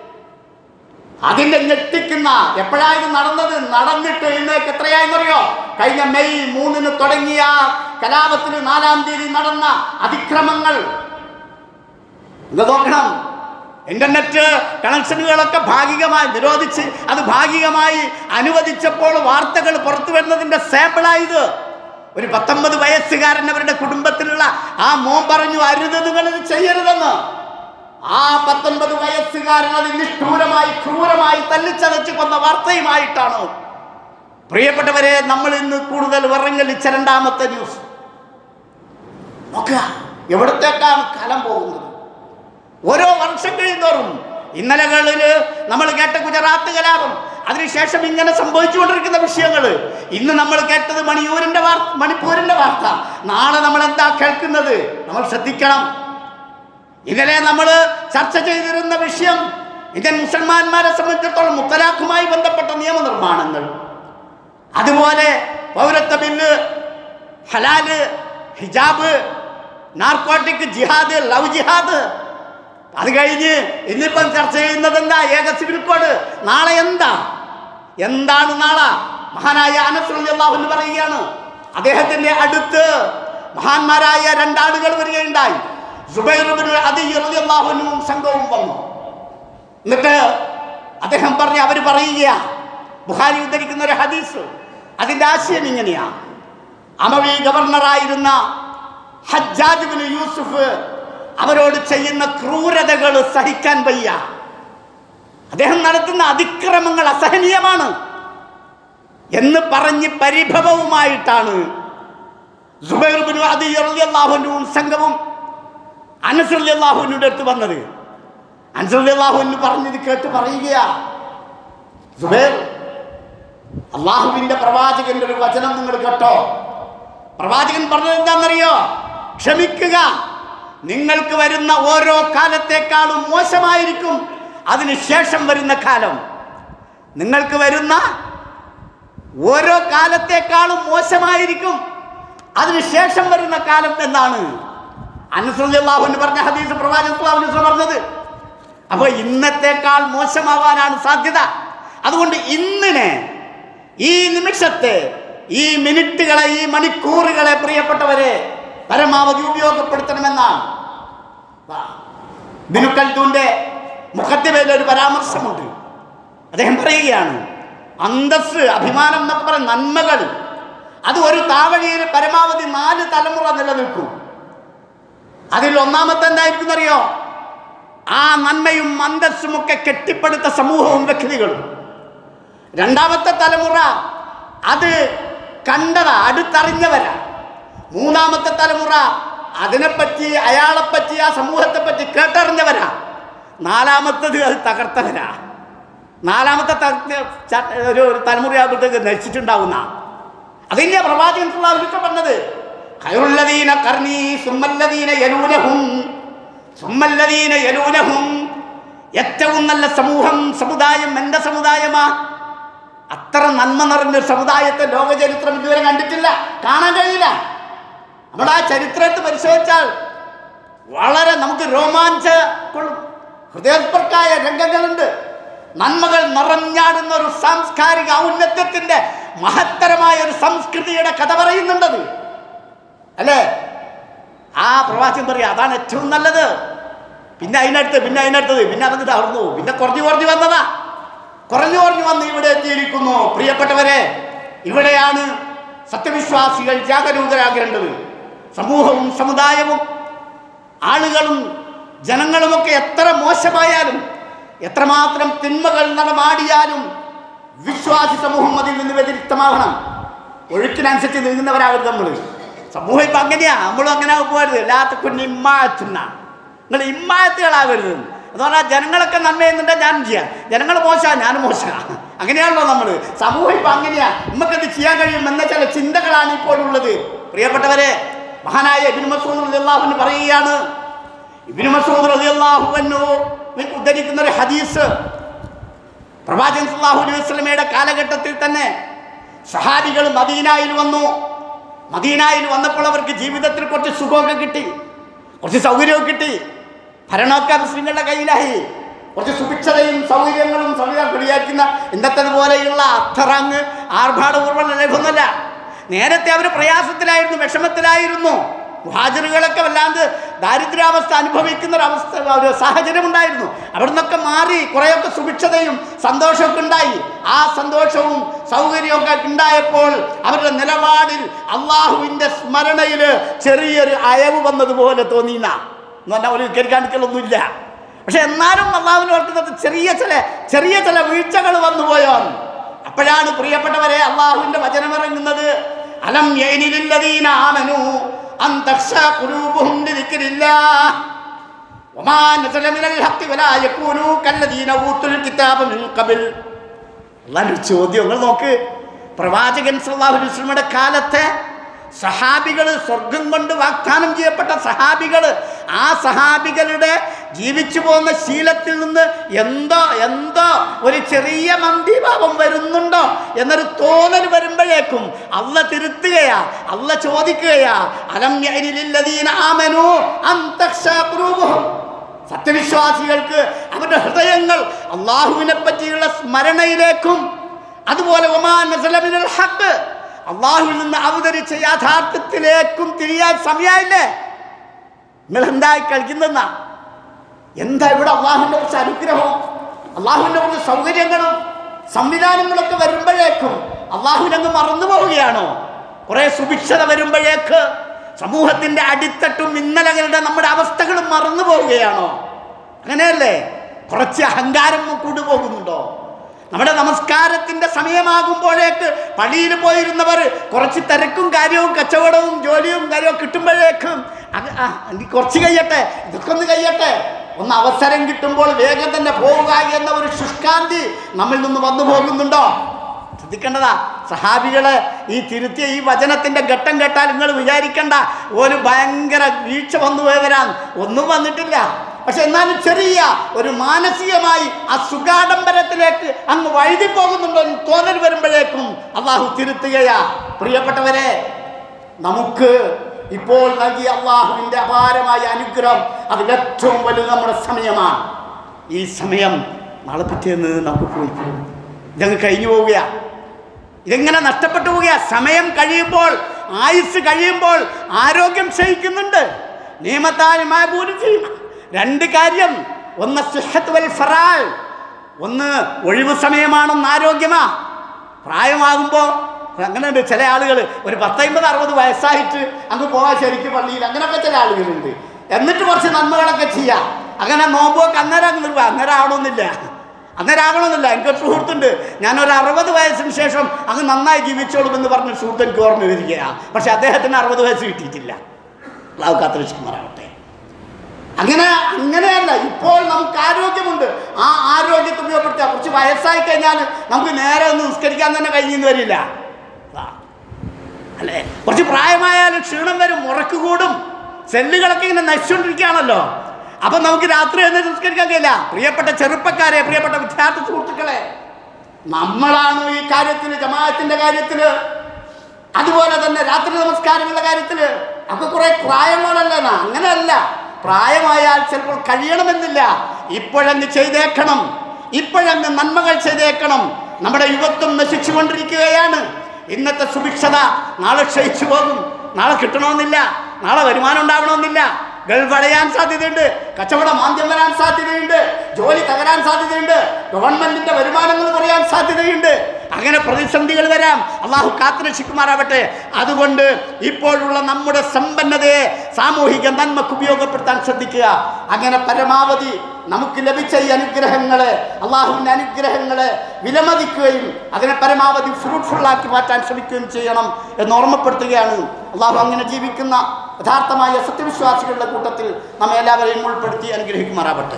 അതിൻ്റെ ഞെട്ടിക്കുന്ന, എപ്പോഴായിരുന്നു നടന്നത്? നടന്നിട്ട് ഇന്നേക്ക് എത്രയായെന്നറിയോ? കഴിഞ്ഞ മെയ് 3 തുടങ്ങിയ കലാപത്തിന് 4-ാം തീയതി നടന്ന അതിക്രമങ്ങൾ ഇത് നോക്കണം. ഇന്റർനെറ്റ് കണക്ഷനുകളൊക്കെ ഭാഗികമായി നിരോധിച്ച് അത് ഭാഗികമായി അനുവദിച്ചപ്പോൾ വാർത്തകൾ പുറത്തു വരുന്നതിൻ്റെ സാമ്പിളായത്. ഒരു 19 വയസ്സുകാരൻ അവരുടെ കുടുംബത്തിലുള്ള ആ മോൻ പറഞ്ഞു, അരുത്, നിങ്ങൾ ഇത് ചെയ്യരുതെന്ന്. ആ 19 വയസ്സുകാരൻ അത് നിഷ്ഠൂരമായി ക്രൂരമായി തല്ലിച്ചതച്ച് കൊന്ന വാർത്തയുമായിട്ടാണ് പ്രിയപ്പെട്ടവരെ നമ്മൾ ഇന്ന് കൂടുതൽ വിറങ്ങലിച്ച 2ാമത്തെ ന്യൂസ്. നോക്കുക, എവിടത്തേക്കാണ് കാലം പോകുന്നത്. ഓരോ വർഷം കഴിയുന്നോറും, ഇന്നലകളിൽ നമ്മൾ കേട്ട ഗുജറാത്ത് കലാപം, അതിനുശേഷം ഇങ്ങനെ സംഭവിച്ചുകൊണ്ടിരിക്കുന്ന വിഷയങ്ങൾ, ഇന്ന് നമ്മൾ കേട്ടത് മണിപ്പൂരിന്റെ വാർത്ത, നാളെ നമ്മൾ എന്താ കേൾക്കുന്നത്? നമ്മൾ ശ്രദ്ധിക്കണം. ഇന്നലെ നമ്മൾ ചർച്ച ചെയ്തിരുന്ന വിഷയം ഇന്ത്യൻ മുസൽമാന്മാരെ സംബന്ധിച്ചിടത്തോളം മുത്തലാഖുമായി ബന്ധപ്പെട്ട നിയമനിർമ്മാണങ്ങൾ, അതുപോലെ പൗരത്വ ബില്ല്, ഹലാല്, ഹിജാബ്, നാർക്കോട്ടിക്, ജിഹാദ്, ലവ് ജിഹാദ്. അത് കഴിഞ്ഞ് ഇന്നിപ്പം ചർച്ച ചെയ്യുന്നത് എന്താ? ഏക സിവിൽ കോഡ്. നാളെ എന്താണ് നാളെ? മഹാനായ അനസ് റളിയല്ലാഹു അൻഹു പറയുകയാണ്, അദ്ദേഹത്തിന്റെ അടുത്ത് മഹാന്മാരായ 2 ആളുകൾ വരികയുണ്ടായി. സുബൈർ ഇബ്നു അദി റളിയല്ലാഹു അൻഹുവും സംഘവും വന്നു. എന്നിട്ട് അദ്ദേഹം അവർ പറയുക, ബുഖാരി ഉദ്ധരിക്കുന്ന ഒരു ഹദീസ്, അതിൻ്റെ ആശയം ഇങ്ങനെയാ. അമവി ഗവർണറായിരുന്ന ഹജ്ജാജ് ഇബ്നു യൂസുഫ് അവരോട് ചെയ്യുന്ന ക്രൂരതകൾ സഹിക്കാൻ വയ്യ. അദ്ദേഹം നടത്തുന്ന അതിക്രമങ്ങൾ അസഹനീയമാണ് എന്ന് പറഞ്ഞ് പരിഭവവുമായിട്ടാണ് സുബൈർ ഇബ്നു അദി റളിയല്ലാഹു അൻഹുവും സംഘവും അനസ് റളിയല്ലാഹു അൻഹുവിന്റെ അടുത്ത് വന്നത്. അനസ് റളിയല്ലാഹു അൻഹു പറഞ്ഞത് കേട്ട് പറയുകയാ, സുബൈർ, അള്ളാഹുവിന്റെ പ്രവാചകന്റെ ഒരു വചനം നിങ്ങൾ കേട്ടോ? പ്രവാചകൻ പറഞ്ഞത് എന്താണെന്നറിയോ? ക്ഷമിക്കുക, നിങ്ങൾക്ക് വരുന്ന ഓരോ കാലത്തേക്കാളും മോശമായിരിക്കും അതിനുശേഷം വരുന്ന കാലം, നിങ്ങൾക്ക് വരുന്ന ഓരോ കാലത്തേക്കാളും മോശമായിരിക്കും അതിനുശേഷം വരുന്ന കാലം എന്നാണ് അനസ് റളിയല്ലാഹു അൻഹു പറഞ്ഞ ഹദീസ് പ്രവാചകൻ സ്വല്ലല്ലാഹു അലൈഹി വസല്ലം പറഞ്ഞത്. അപ്പോൾ ഇന്നത്തേക്കാൾ മോശമാവാനാണ് സാധ്യത. അതുകൊണ്ട് ഇന്നിനെ, ഈ നിമിഷത്തെ, ഈ മിനിറ്റുകളെ, ഈ മണിക്കൂറുകളെ പ്രിയപ്പെട്ടവരെ പരമാവധി ഉപയോഗപ്പെടുത്തണമെന്നാണ്. ഇബ്നു ഖൽദൂന്റെ മുഖദ്ദിമയിൽ ഒരു പരാമർശമുണ്ട്. അദ്ദേഹം പറയുകയാണ്, അന്തസ്, അഭിമാനം എന്നൊക്കെ പറയുന്ന നന്മകൾ അത് ഒരു താവഴിയിൽ പരമാവധി 4 തലമുറ നിലനിൽക്കും. അതിൽ ഒന്നാമത്തെ എന്തായിരിക്കും അറിയോ? ആ നന്മയും അന്തസ്സും ഒക്കെ കെട്ടിപ്പടുത്ത സമൂഹവും വ്യക്തികളും. രണ്ടാമത്തെ തലമുറ അത് കണ്ടതാ, അടുത്തറിഞ്ഞവരാ. മൂന്നാമത്തെ തലമുറ അതിനെപ്പറ്റി, അയാളെപ്പറ്റി, ആ സമൂഹത്തെപ്പറ്റി കേട്ടറിഞ്ഞവരാ. നാലാമത്തത് അത് തകർത്തവരാ. നാലാമത്തെ ഒരു തലമുറയാകുമ്പോഴത്തേക്ക് നശിച്ചിട്ടുണ്ടാവുന്ന. അതിൻ്റെ പ്രവാചകൻ സ്വല്ലല്ലാഹു അലൈഹി വസല്ലം പറഞ്ഞത്, ഖൈറുല്ലദീന ഖർനീ സുമ്മല്ലദീന യലൂനഹും സുമ്മല്ലദീന യലൂനഹും. ഏറ്റവും നല്ല സമൂഹം, സമുദായം എൻ്റെ സമുദായമാ. അത്ര നന്മ നിറഞ്ഞൊരു സമുദായത്തെ ലോക ചരിത്രം ഇതുവരെ കണ്ടിട്ടില്ല, കാണാൻ കഴിയില്ല. നമ്മുടെ ആ ചരിത്രത്തെ പരിശോധിച്ചാൽ വളരെ നമുക്ക് രോമാഞ്ചം, ഹൃദയസ്പർക്കായ രംഗങ്ങളുണ്ട്. നന്മകൾ നിറഞ്ഞാടുന്ന ഒരു സാംസ്കാരിക ഔന്നത്യത്തിന്റെ മഹത്തരമായ ഒരു സംസ്കൃതിയുടെ കഥ പറയുന്നുണ്ടത് അല്ലേ? ആ പ്രവാചകൻ പറയാ അതാണ് ഏറ്റവും നല്ലത്. പിന്നെ അതിനടുത്തത്, പിന്നെ അതങ്ങ് തകർന്നു, പിന്നെ കുറഞ്ഞു വന്നതാ. കുറഞ്ഞു വന്ന് ഇവിടെ എത്തിയിരിക്കുന്നു. പ്രിയപ്പെട്ടവരെ, ഇവിടെയാണ് സത്യവിശ്വാസികൾ ജാഗരൂകരാകേണ്ടത്. സമൂഹവും സമുദായവും ആളുകളും ജനങ്ങളുമൊക്കെ എത്ര മോശമായാലും, എത്രമാത്രം തിന്മകൾ നടമാടിയാലും വിശ്വാസി സമൂഹം അതിൽ നിന്ന് വ്യതിരിക്തമാകണം. ഒഴുക്കിനനുസരിച്ച് നീങ്ങുന്നവരാകരുത് നമ്മൾ. സമൂഹം ഇപ്പം അങ്ങനെയാ, നമ്മളും അങ്ങനെ പോകരുത്. എല്ലാത്ത കുഞ്ഞ് ഇമ്മാറ്റുന്ന, നിങ്ങൾ ഇമ്മാറ്റുകളാകരുത്. എന്ന് പറഞ്ഞാൽ ജനങ്ങളൊക്കെ നന്മ ചെയ്യുന്നുണ്ടെങ്കിൽ ഞാനും ചെയ്യാം, ജനങ്ങൾ മോശമാണ് ഞാനും മോശമാണ്, അങ്ങനെയാണല്ലോ നമ്മൾ. സമൂഹം ഇപ്പം അങ്ങനെയാ, നമുക്കത് ചെയ്യാൻ കഴിയും എന്ന ചില ചിന്തകളാണ് ഇപ്പോൾ ഉള്ളത്. പ്രിയപ്പെട്ടവരെ, മഹാനായ ഇബ്നു മസ്ഊദ് റളിയല്ലാഹു അൻഹു പറയുകയാണ്, ഇബ്നു മസ്ഊദ് റളിയല്ലാഹു അൻഹു ഉദ്ധരിക്കുന്ന ഒരു ഹദീസ്, പ്രവാചകൻ സല്ലല്ലാഹു അലൈഹി വസല്ലമയുടെ കാലഘട്ടത്തിൽ തന്നെ സഹാബികൾ മദീനയിൽ വന്നു. മദീനയിൽ വന്നപ്പോൾ അവർക്ക് ജീവിതത്തിൽ കുറച്ച് സുഖമൊക്കെ കിട്ടി, കുറച്ച് സൗകര്യമൊക്കെ കിട്ടി. ഭരണമൊക്കെ മുസ്ലിങ്ങളുടെ കയ്യിലായി. കുറച്ച് സുഭിക്ഷതയും സൗകര്യങ്ങളും വിചാരിക്കുന്ന ഇന്നത്തേതുപോലെയുള്ള അത്തറങ്ങ് ആർഭാടപൂർവ്വം ലഭ്യമല്ല. നേരത്തെ അവർ പ്രയാസത്തിലായിരുന്നു, വിഷമത്തിലായിരുന്നു. മുഹാജിറുകളൊക്കെ വല്ലാണ്ട് ദാരിദ്ര്യാവസ്ഥ അനുഭവിക്കുന്ന ഒരു സാഹചര്യം ഉണ്ടായിരുന്നു. അവിടെ നിന്നൊക്കെ മാറി കുറേയൊക്കെ സുഭിക്ഷതയും സന്തോഷമൊക്കെ ഉണ്ടായി. ആ സന്തോഷവും സൗകര്യമൊക്കെ ഉണ്ടായപ്പോൾ അവരുടെ നിലപാടിൽ അള്ളാഹുവിൻ്റെ സ്മരണയിൽ ചെറിയൊരു അയവ് വന്നതുപോലെ തോന്നിയെന്ന എന്ന് പറഞ്ഞാൽ ഒരു കരുകാണിക്കലൊന്നുമില്ല. പക്ഷെ എന്നാലും അള്ളാഹുവിനെ ഓർക്കുന്നത് ചെറിയ ചില വീഴ്ചകൾ വന്നുപോയോ. അപ്പോഴാണ് പ്രിയപ്പെട്ടവരെ അള്ളാഹുവിൻ്റെ വചനമിറങ്ങുന്നത്, അലം യഅനിലില്ലദീന ആമനൂ അൻ തഖ്ശാ ഖുലൂബുഹും ലിദിക്രില്ലാഹ് വമാ നസല മിനൽ ഹഖ് വലാ യകൂനൂ കല്ലദീന ഊതുൽ കിതാബ മിൻ ഖബൽ. അല്ലാഹുവിന്റെ ചോദ്യം നിങ്ങൾ നോക്ക്. പ്രവാചകൻ സല്ലല്ലാഹു അലൈഹി വസല്ലമയുടെ കാലത്തെ സഹാബികൾ, സ്വർഗം കൊണ്ട് വാഗ്ദാനം ചെയ്യപ്പെട്ട സഹാബികൾ, ആ സഹാബികളുടെ ജീവിച്ചു പോകുന്ന ശീലത്തിൽ നിന്ന് എന്തോ ഒരു ചെറിയ മന്ദിഭാവം വരുന്നുണ്ടോ എന്നൊരു തോന്നൽ വരുമ്പോഴേക്കും അല്ല തിരുത്തുകയാ, അല്ല ചോദിക്കുകയാ, അലം യഅനിലില്ലദീന ആമനൂ അൻ തഖ്ശാ ഖുലൂബുഹും. സത്യവിശ്വാസികൾക്ക് അവരുടെ ഹൃദയങ്ങൾ അള്ളാഹുവിനെ പറ്റിയുള്ള സ്മരണയിലേക്കും അതുപോലെ വമാ നസല മിനൽ ഹഖ്, അള്ളാഹുവിൽ നിന്ന് അവതരിച്ച യാഥാർത്ഥ്യത്തിലേക്കും തിരിയാൻ സമയമായില്ലേ? നിങ്ങൾ എന്തായി കളിക്കുന്നെന്നാ? എന്താ ഇവിടെ അള്ളാഹുവിൻ്റെ കുറച്ച് അനുഗ്രഹവും അള്ളാഹുവിൻ്റെ കുറച്ച് സൗകര്യങ്ങളും സംവിധാനങ്ങളൊക്കെ വരുമ്പോഴേക്കും അള്ളാഹുവിനങ്ങ് മറന്നു പോവുകയാണോ? കുറേ സുഭിക്ഷത വരുമ്പോഴേക്ക് സമൂഹത്തിൻ്റെ അടിത്തട്ടും ഇന്നലകളുടെ നമ്മുടെ അവസ്ഥകളും മറന്നു പോവുകയാണോ? അങ്ങനെയല്ലേ? കുറച്ച് അഹങ്കാരം കൂടുപോകുന്നുണ്ടോ? നമ്മുടെ നമസ്കാരത്തിൻ്റെ സമയമാകുമ്പോഴേക്ക് പള്ളിയിൽ പോയിരുന്നവർ കുറച്ച് തിരക്കും കാര്യവും കച്ചവടവും ജോലിയും കാര്യവും കിട്ടുമ്പോഴേക്കും കുറച്ച് കഴിയട്ടെ, ഇതൊക്കെ ഒന്ന് കഴിയട്ടെ, ഒന്ന് അവസരം കിട്ടുമ്പോൾ വേഗം തന്നെ പോവുക എന്ന ഒരു ശുഷ്കാന്തി നമ്മിൽ നിന്ന് വന്നു പോകുന്നുണ്ടോ? ശ്രദ്ധിക്കേണ്ടതാ. സഹാബികളെ ഈ തിരുത്തിയ ഈ വചനത്തിൻ്റെ ഘട്ടം കേട്ടാൽ നിങ്ങൾ വിചാരിക്കേണ്ട ഒരു ഭയങ്കര വീഴ്ച വന്നു പോയവരാൻ. ഒന്നും വന്നിട്ടില്ല. പക്ഷെ എന്നാലും ചെറിയ ഒരു മാനസികമായി ആ സുഖാഡംബരത്തിലേക്ക് അങ്ങ് വഴുതി പോകുന്നുണ്ടോ എന്ന് തോന്നൽ വരുമ്പോഴേക്കും അള്ളാഹു തിരുത്തുകയാ. പ്രിയപ്പെട്ടവരെ, നമുക്ക് ഇപ്പോൾ നൽകിയ അള്ളാഹുവിൻ്റെ അപാരമായ അനുഗ്രഹം അതിൽ ഏറ്റവും വലുത് നമ്മുടെ സമയമാണ്. ഈ സമയം നാളെ പിറ്റേന്ന് നമുക്ക് പോയി ഇതങ്ങ് കഴിഞ്ഞു പോവുകയാണ്. ഇതെങ്ങനെ നഷ്ടപ്പെട്ടു പോവുകയാണ്. സമയം കഴിയുമ്പോൾ, ആയുസ് കഴിയുമ്പോൾ ആരോഗ്യം ക്ഷയിക്കുന്നുണ്ട്. രണ്ട് കാര്യം, ഒന്ന് സിഹത്ത് വൽ ഫറാൾ, ഒന്ന് ഒഴിവ് സമയമാണെന്ന് ആരോഗ്യമാ. പ്രായമാകുമ്പോൾ അങ്ങനെയുണ്ട് ചില ആളുകൾ, ഒരു 50-60 വയസ്സായിട്ട് അങ്ങ് പോകാൻ ശരിക്കും പള്ളിയിൽ, അങ്ങനെയൊക്കെ ചില ആളുകളുണ്ട്. എന്നിട്ട് കുറച്ച് നന്മകളൊക്കെ ചെയ്യാം. അങ്ങനെ നോമ്പൊക്കെ അന്നേരം ആവണമെന്നില്ല. എനിക്കൊരു സുഹൃത്തുണ്ട്, ഞാനൊരു 60 വയസ്സിന് ശേഷം അങ്ങ് നന്നായി ജീവിച്ചോളും എന്ന് പറഞ്ഞ സുഹൃത്ത് എനിക്ക് ഓർമ്മ വരികയാണ്. പക്ഷെ അദ്ദേഹത്തിന് 60 വയസ്സ് കിട്ടിയിട്ടില്ല. അള്ളാഹു കാത്തുരക്ഷിക്കുമാറാവട്ടെ. അങ്ങനെയല്ല, ഇപ്പോൾ നമുക്ക് ആരോഗ്യമുണ്ട്. ആ ആരോഗ്യത്തെ ഉപയോഗപ്പെടുത്തുക. കുറച്ച് വയസ്സായി കഴിഞ്ഞാൽ നമുക്ക് നേരെ ഒന്ന് നിസ്കരിക്കാൻ തന്നെ കഴിഞ്ഞെന്ന് വരില്ല അല്ലേ? കുറച്ച് പ്രായമായാലും ക്ഷീണം വരും, മുറക്ക് കൂടും, സെല്ലുകളൊക്കെ ഇങ്ങനെ നശിച്ചുകൊണ്ടിരിക്കുകയാണല്ലോ. അപ്പം നമുക്ക് രാത്രി എന്ന് നിസ്കരിക്കാൻ കഴിയില്ല. പ്രിയപ്പെട്ട ചെറുപ്പക്കാരെ, പ്രിയപ്പെട്ട വിദ്യാർത്ഥി സുഹൃത്തുക്കളെ, നമ്മളാണ് ഈ കാര്യത്തിൽ, ജമാഅത്തിന്റെ കാര്യത്തിൽ, അതുപോലെ തന്നെ രാത്രി നമസ്കാരങ്ങളുടെ കാര്യത്തിൽ ഒക്കെ കുറെ പ്രായമുള്ളതല്ല. അങ്ങനെയല്ല, പ്രായമായാൽ ചിലപ്പോൾ കഴിയണമെന്നില്ല. ഇപ്പോഴങ്ങ് ചെയ്തേക്കണം, ഇപ്പോഴങ്ങ് നന്മകൾ ചെയ്തേക്കണം. നമ്മുടെ യുവത്വം നശിച്ചുകൊണ്ടിരിക്കുകയാണ്. ഇന്നത്തെ സുഭിക്ഷത നാളെ ക്ഷയിച്ചു പോകും. നാളെ കിട്ടണമെന്നില്ല, നാളെ വരുമാനം ഉണ്ടാവണമെന്നില്ല. ഗൾഫ് അടയാൻ സാധ്യതയുണ്ട്, കച്ചവടം മാന്ദ്യം വരാൻ സാധ്യതയുണ്ട്, ജോലി തകരാൻ സാധ്യതയുണ്ട്, ഗവൺമെന്റിന്റെ വരുമാനങ്ങൾ കുറയാൻ സാധ്യതയുണ്ട്. അങ്ങനെ പ്രതിസന്ധികൾ വരാം. അള്ളാഹു കാത്തുരക്ഷിക്കുമാറാവട്ടെ. അതുകൊണ്ട് ഇപ്പോഴുള്ള നമ്മുടെ സമ്പന്നതയെ സാമൂഹിക നന്മക്ക് ഉപയോഗപ്പെടുത്താൻ ശ്രദ്ധിക്കുക. അങ്ങനെ പരമാവധി നമുക്ക് ലഭിച്ച ഈ അനുഗ്രഹങ്ങളെ, അള്ളാഹുവിൻ്റെ അനുഗ്രഹങ്ങളെ വിലമതിക്കുകയും അതിനെ പരമാവധി ഫ്രൂട്ട്ഫുള്ളാക്കി മാറ്റാൻ ശ്രമിക്കുകയും ചെയ്യണം എന്ന് ഓർമ്മപ്പെടുത്തുകയാണ്. അള്ളാഹു അങ്ങനെ ജീവിക്കുന്ന യഥാർത്ഥമായ സത്യവിശ്വാസികളുടെ കൂട്ടത്തിൽ നമ്മെ എല്ലാവരെയും ഉൾപ്പെടുത്തി അനുഗ്രഹിക്കുമാറാവട്ടെ.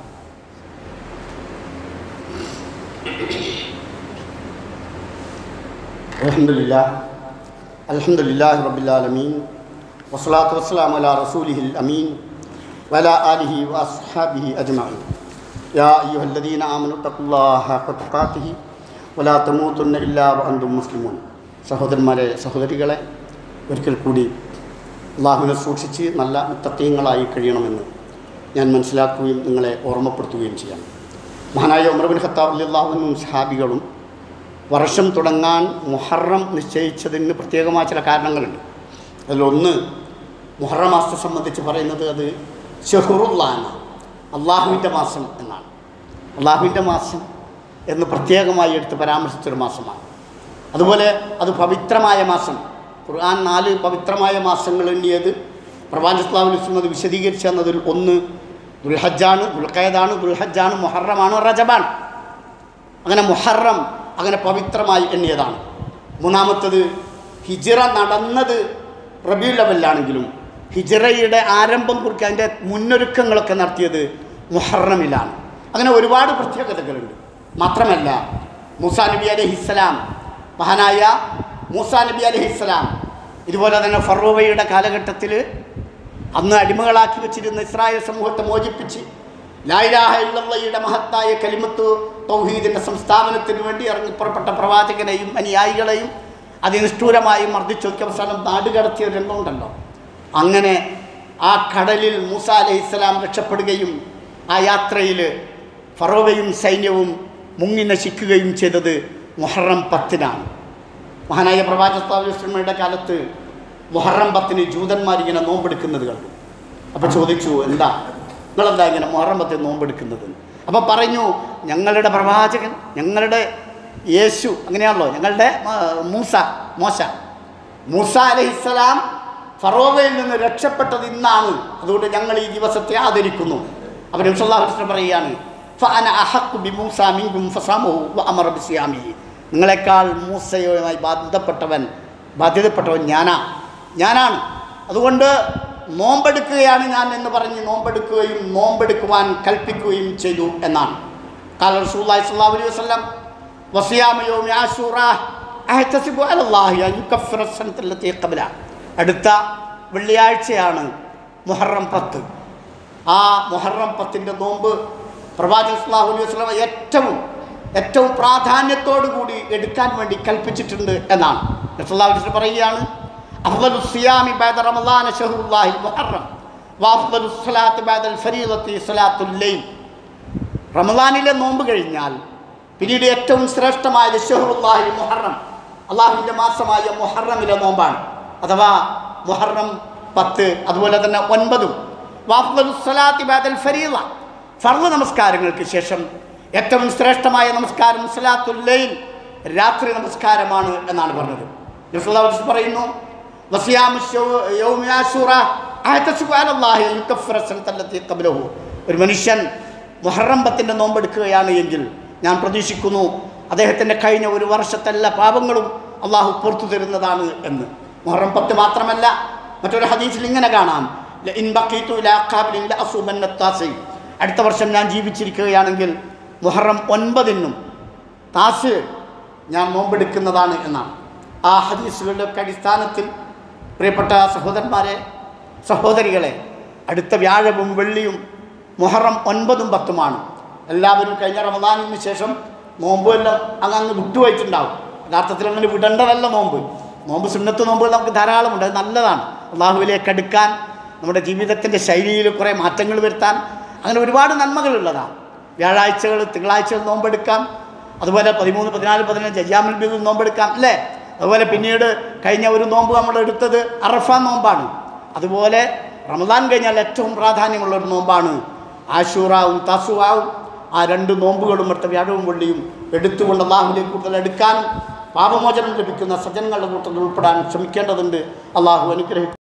അൽഹംദുലില്ലാഹി റബ്ബിൽ ആലമീൻ വസ്സലാത്തു വസ്സലാമു അലാ റസൂലിഹിൽ അമീൻ വഅലാ ആലിഹി വഅസ്ഹാബിഹി അജ്മഈൻ. യാ അയ്യുഹല്ലദീന ആമനൂ തഖുല്ലാഹ ഹഖ തുഖാതിഹി വലാ തമൂതുന്ന ഇല്ലാ വഅൻതും മുസ്ലിമൂൻ. സഹോദരന്മാരെ, സഹോദരികളെ, ഒരിക്കൽ കൂടി അള്ളാഹുവിനെ സൂക്ഷിച്ച് നല്ല മുത്തഖീങ്ങളായി കഴിയണമെന്ന് ഞാൻ മനസ്സിലാക്കുകയും നിങ്ങളെ ഓർമ്മപ്പെടുത്തുകയും ചെയ്യാം. മഹാനായ ഉമർ ബിൻ ഖത്താബ് റളിയല്ലാഹു അൻഹും സഹാബികളും വർഷം തുടങ്ങാൻ മുഹറം നിശ്ചയിച്ചതിന് പ്രത്യേകമായ ചില കാരണങ്ങളുണ്ട്. അതിലൊന്ന്, മുഹറം മാസത്തെ സംബന്ധിച്ച് പറയുന്നത് അത് ഷഹ്റുല്ലാഹ്, അള്ളാഹുവിൻ്റെ മാസം എന്നാണ്. അള്ളാഹുവിൻ്റെ മാസം എന്ന് പ്രത്യേകമായി എടുത്ത് പരാമർശിച്ചൊരു മാസമാണ്. അതുപോലെ അത് പവിത്രമായ മാസം. ഖുർആൻ 4 പവിത്രമായ മാസങ്ങൾ എണ്ണിയത് പ്രവാചകൻ സ്വല്ലല്ലാഹു അലൈഹി വസല്ലം അത് വിശദീകരിച്ചു തന്നതിൽ ഒന്ന് ദുൽഹജ്ജാണ്, ദുൽഖഅദാണ്, ദുൽഹജ്ജാണ്, മുഹറമാണ്, റജബാണ്. അങ്ങനെ മുഹറം അങ്ങനെ പവിത്രമായി എണ്ണിയതാണ്. മൂന്നാമത്തത്, ഹിജ്റ നടന്നത് റബീഉൽ അവ്വലിലാണെങ്കിലും ഹിജ്റയുടെ ആരംഭം കുറിച്ച് അതിൻ്റെ മുന്നൊരുക്കങ്ങളൊക്കെ നടത്തിയത് മുഹറമിലാണ്. അങ്ങനെ ഒരുപാട് പ്രത്യേകതകളുണ്ട്. മാത്രമല്ല, മൂസാ നബി അലൈഹിസ്സലാം, മഹാനായ മൂസാ നബി അലൈഹിസ്സലാം, ഇതുപോലെ തന്നെ ഫറോവയുടെ കാലഘട്ടത്തിൽ അന്ന് അടിമകളാക്കി വെച്ചിരുന്ന ഇസ്രായേൽ സമൂഹത്തെ മോചിപ്പിച്ച് ലാ ഇലാഹ ഇല്ലല്ലാഹയുടെ മഹത്തായ കലിമത്ത് തൗഹീദിൻ്റെ സംസ്ഥാപനത്തിന് വേണ്ടി ഇറങ്ങിപ്പുറപ്പെട്ട പ്രവാചകനെയും അനുയായികളെയും അതിനിഷ്ഠൂരമായി മർദ്ദിച്ചൊക്കെ അവസാനം നാടുകടത്തിയ ഒരു രംഗമുണ്ടല്ലോ. അങ്ങനെ ആ കടലിൽ മൂസാ അലൈഹിസ്സലാം രക്ഷപ്പെടുകയും ആ യാത്രയിൽ ഫറോവയും സൈന്യവും മുങ്ങി നശിക്കുകയും ചെയ്തത് മുഹറം 10-നാണ്. മഹാനായ പ്രവാചകൻ സ്വല്ലല്ലാഹു അലൈഹി വസല്ലമയുടെ കാലത്ത് മുഹറം 10-ന് ജൂതന്മാരിങ്ങനെ നോമ്പെടുക്കുന്നത് കണ്ടു. അപ്പോൾ ചോദിച്ചു, നിങ്ങളെന്താ ഇങ്ങനെ മുഹറം 10 നോമ്പെടുക്കുന്നത്? അപ്പോൾ പറഞ്ഞു, ഞങ്ങളുടെ പ്രവാചകൻ, ഞങ്ങളുടെ യേശു, അങ്ങനെയാണല്ലോ, ഞങ്ങളുടെ മൂസ അലൈഹിസ്സലാം ഫറോവയിൽ നിന്ന് രക്ഷപ്പെട്ടത് ഇന്നാണ്, അതുകൊണ്ട് ഞങ്ങൾ ഈ ദിവസത്തെ ആദരിക്കുന്നു. അപ്പോൾ നബി സല്ലല്ലാഹു അലൈഹി വസല്ലം പറയുകയാണ്, ഫഅന അഹഖു ബിമൂസാ മിൻകും ഫസമഹു വഅമറ ബിസിയാമിഹി. നിങ്ങളെക്കാൾ മൂസയുമായി ബാധ്യതപ്പെട്ടവൻ ഞാനാണ്, അതുകൊണ്ട് നോമ്പെടുക്കുകയാണ് ഞാൻ എന്ന് പറഞ്ഞ് നോമ്പെടുക്കുകയും നോമ്പെടുക്കുവാൻ കൽപ്പിക്കുകയും ചെയ്തു എന്നാണ്. ഖാല റസൂലുള്ളാഹി സ്വല്ലല്ലാഹു അലൈഹി വസല്ലം വസിയാമ യൗമി ആശൂറാ അഹ്തസിബു അലല്ലാഹി അൻ യുകഫിറ സനത്തല്ലതി ഖബല. അടുത്ത വെള്ളിയാഴ്ചയാണ് മുഹറം 10. ആ മുഹറം 10 നോമ്പ് പ്രവാചകൻ സല്ലല്ലാഹു അലൈഹി വസല്ലം ഏറ്റവും പ്രാധാന്യത്തോടു കൂടി എടുക്കാൻ വേണ്ടി കൽപ്പിച്ചിട്ടുണ്ട് എന്നാണ്. സല്ലല്ലാഹു അലൈഹി വസല്ലം പറയുകയാണ്, അഫ്ളലുസ് സിയാമി ബഅദ റമളാന ശഹ്റുല്ലാഹിൽ മുഹറം വഅഫ്ളലുസ് സ്വലാത്തി ബഅദൽ ഫരീളത്തി സ്വലാത്തുൽ ലൈൽ. റമളാനിലെ നോമ്പ് കഴിഞ്ഞാൽ പിന്നീട് ഏറ്റവും ശ്രേഷ്ഠമായത് ശഹ്റുല്ലാഹിൽ മുഹറം, അള്ളാഹുവിൻ്റെ മാസമായ മുഹറമിലെ നോമ്പാണ്. അഥവാ മുഹറം 10, അതുപോലെ തന്നെ 9. വഅഫ്ളലുസ് സ്വലാത്തി ബഅദൽ ഫരീള, ഫർള് നമസ്കാരങ്ങൾക്ക് ശേഷം ഏറ്റവും ശ്രേഷ്ഠമായ നമസ്കാരം സ്വലാത്തുൽ ലൈൽ, രാത്രി നമസ്കാരമാണ് എന്നാണ് പറഞ്ഞത്. നബി സല്ലല്ലാഹു അലൈഹി വസല്ലം പറയുന്നു, വസിയാമു യൗമി ആശൂറ അഹ്തസിബു അലല്ലാഹി യുകഫിറ സനതല്ലതി ഖബ്ലഹു. ഒരു മനുഷ്യൻ മുഹറം 10 നോമ്പെടുക്കുകയാണ് എങ്കിൽ ഞാൻ പ്രതീക്ഷിക്കുന്നു അദ്ദേഹത്തിൻ്റെ കഴിഞ്ഞ ഒരു വർഷത്തെ എല്ലാ പാപങ്ങളും അള്ളാഹു പുറത്തു തരുന്നതാണ് എന്ന്. മുഹറം 10 മാത്രമല്ല, മറ്റൊരു ഹദീസിൽ ഇങ്ങനെ കാണാം, ഇൻ ബഖീതു ഇലാ ഖാബിലിൻ ലഅസുബന്ന താസി, അടുത്ത വർഷം ഞാൻ ജീവിച്ചിരിക്കുകയാണെങ്കിൽ മുഹറം 9-നും താസ് ഞാൻ നോമ്പെടുക്കുന്നതാണ് എന്നാണ്. ആ ഹദീസുകളുടെയൊക്കെ അടിസ്ഥാനത്തിൽ പ്രിയപ്പെട്ട സഹോദരന്മാരെ, സഹോദരികളെ, അടുത്ത വ്യാഴവും വെള്ളിയും മുഹറം 9ഉം 10ഉമാണ്. എല്ലാവരും കഴിഞ്ഞ റമദാനിന് ശേഷം നോമ്പെല്ലാം അങ്ങ് വിട്ടുപോയിട്ടുണ്ടാവും. യഥാർത്ഥത്തിൽ അങ്ങനെ വിടേണ്ടതല്ല നോമ്പ് സുന്നത്ത് നോമ്പുകൾ നമുക്ക് ധാരാളമുണ്ട്, അത് നല്ലതാണ്. അള്ളാഹുവിലേക്ക് അടുക്കാൻ, നമ്മുടെ ജീവിതത്തിൻ്റെ ശൈലിയിൽ കുറേ മാറ്റങ്ങൾ വരുത്താൻ, അങ്ങനെ ഒരുപാട് നന്മകളുള്ളതാണ്. വ്യാഴാഴ്ചകൾ, തിങ്കളാഴ്ചകൾ നോമ്പെടുക്കാം. അതുപോലെ 13, 14, 15 അയ്യാമുൽ ബീദിൽ നോമ്പെടുക്കാം, അല്ലേ? അതുപോലെ പിന്നീട് കഴിഞ്ഞ ഒരു നോമ്പ് നമ്മൾ എടുത്തത് അറഫ നോമ്പാണ്. അതുപോലെ റമദാൻ കഴിഞ്ഞാൽ ഏറ്റവും പ്രാധാന്യമുള്ളൊരു നോമ്പാണ് ആശൂറാവും തസുവാവും. ആ 2 നോമ്പുകളും അടുത്ത വ്യാഴവും വെള്ളിയും എടുത്തുകൊണ്ട് അള്ളാഹുവിലേക്ക് കൂടുതൽ എടുക്കാനും പാപമോചനം ലഭിക്കുന്ന സജ്ജനങ്ങളുടെ കൂട്ടത്തിൽ ഉൾപ്പെടാനും ശ്രമിക്കേണ്ടതുണ്ട്. അള്ളാഹു അനുഗ്രഹിക്കും.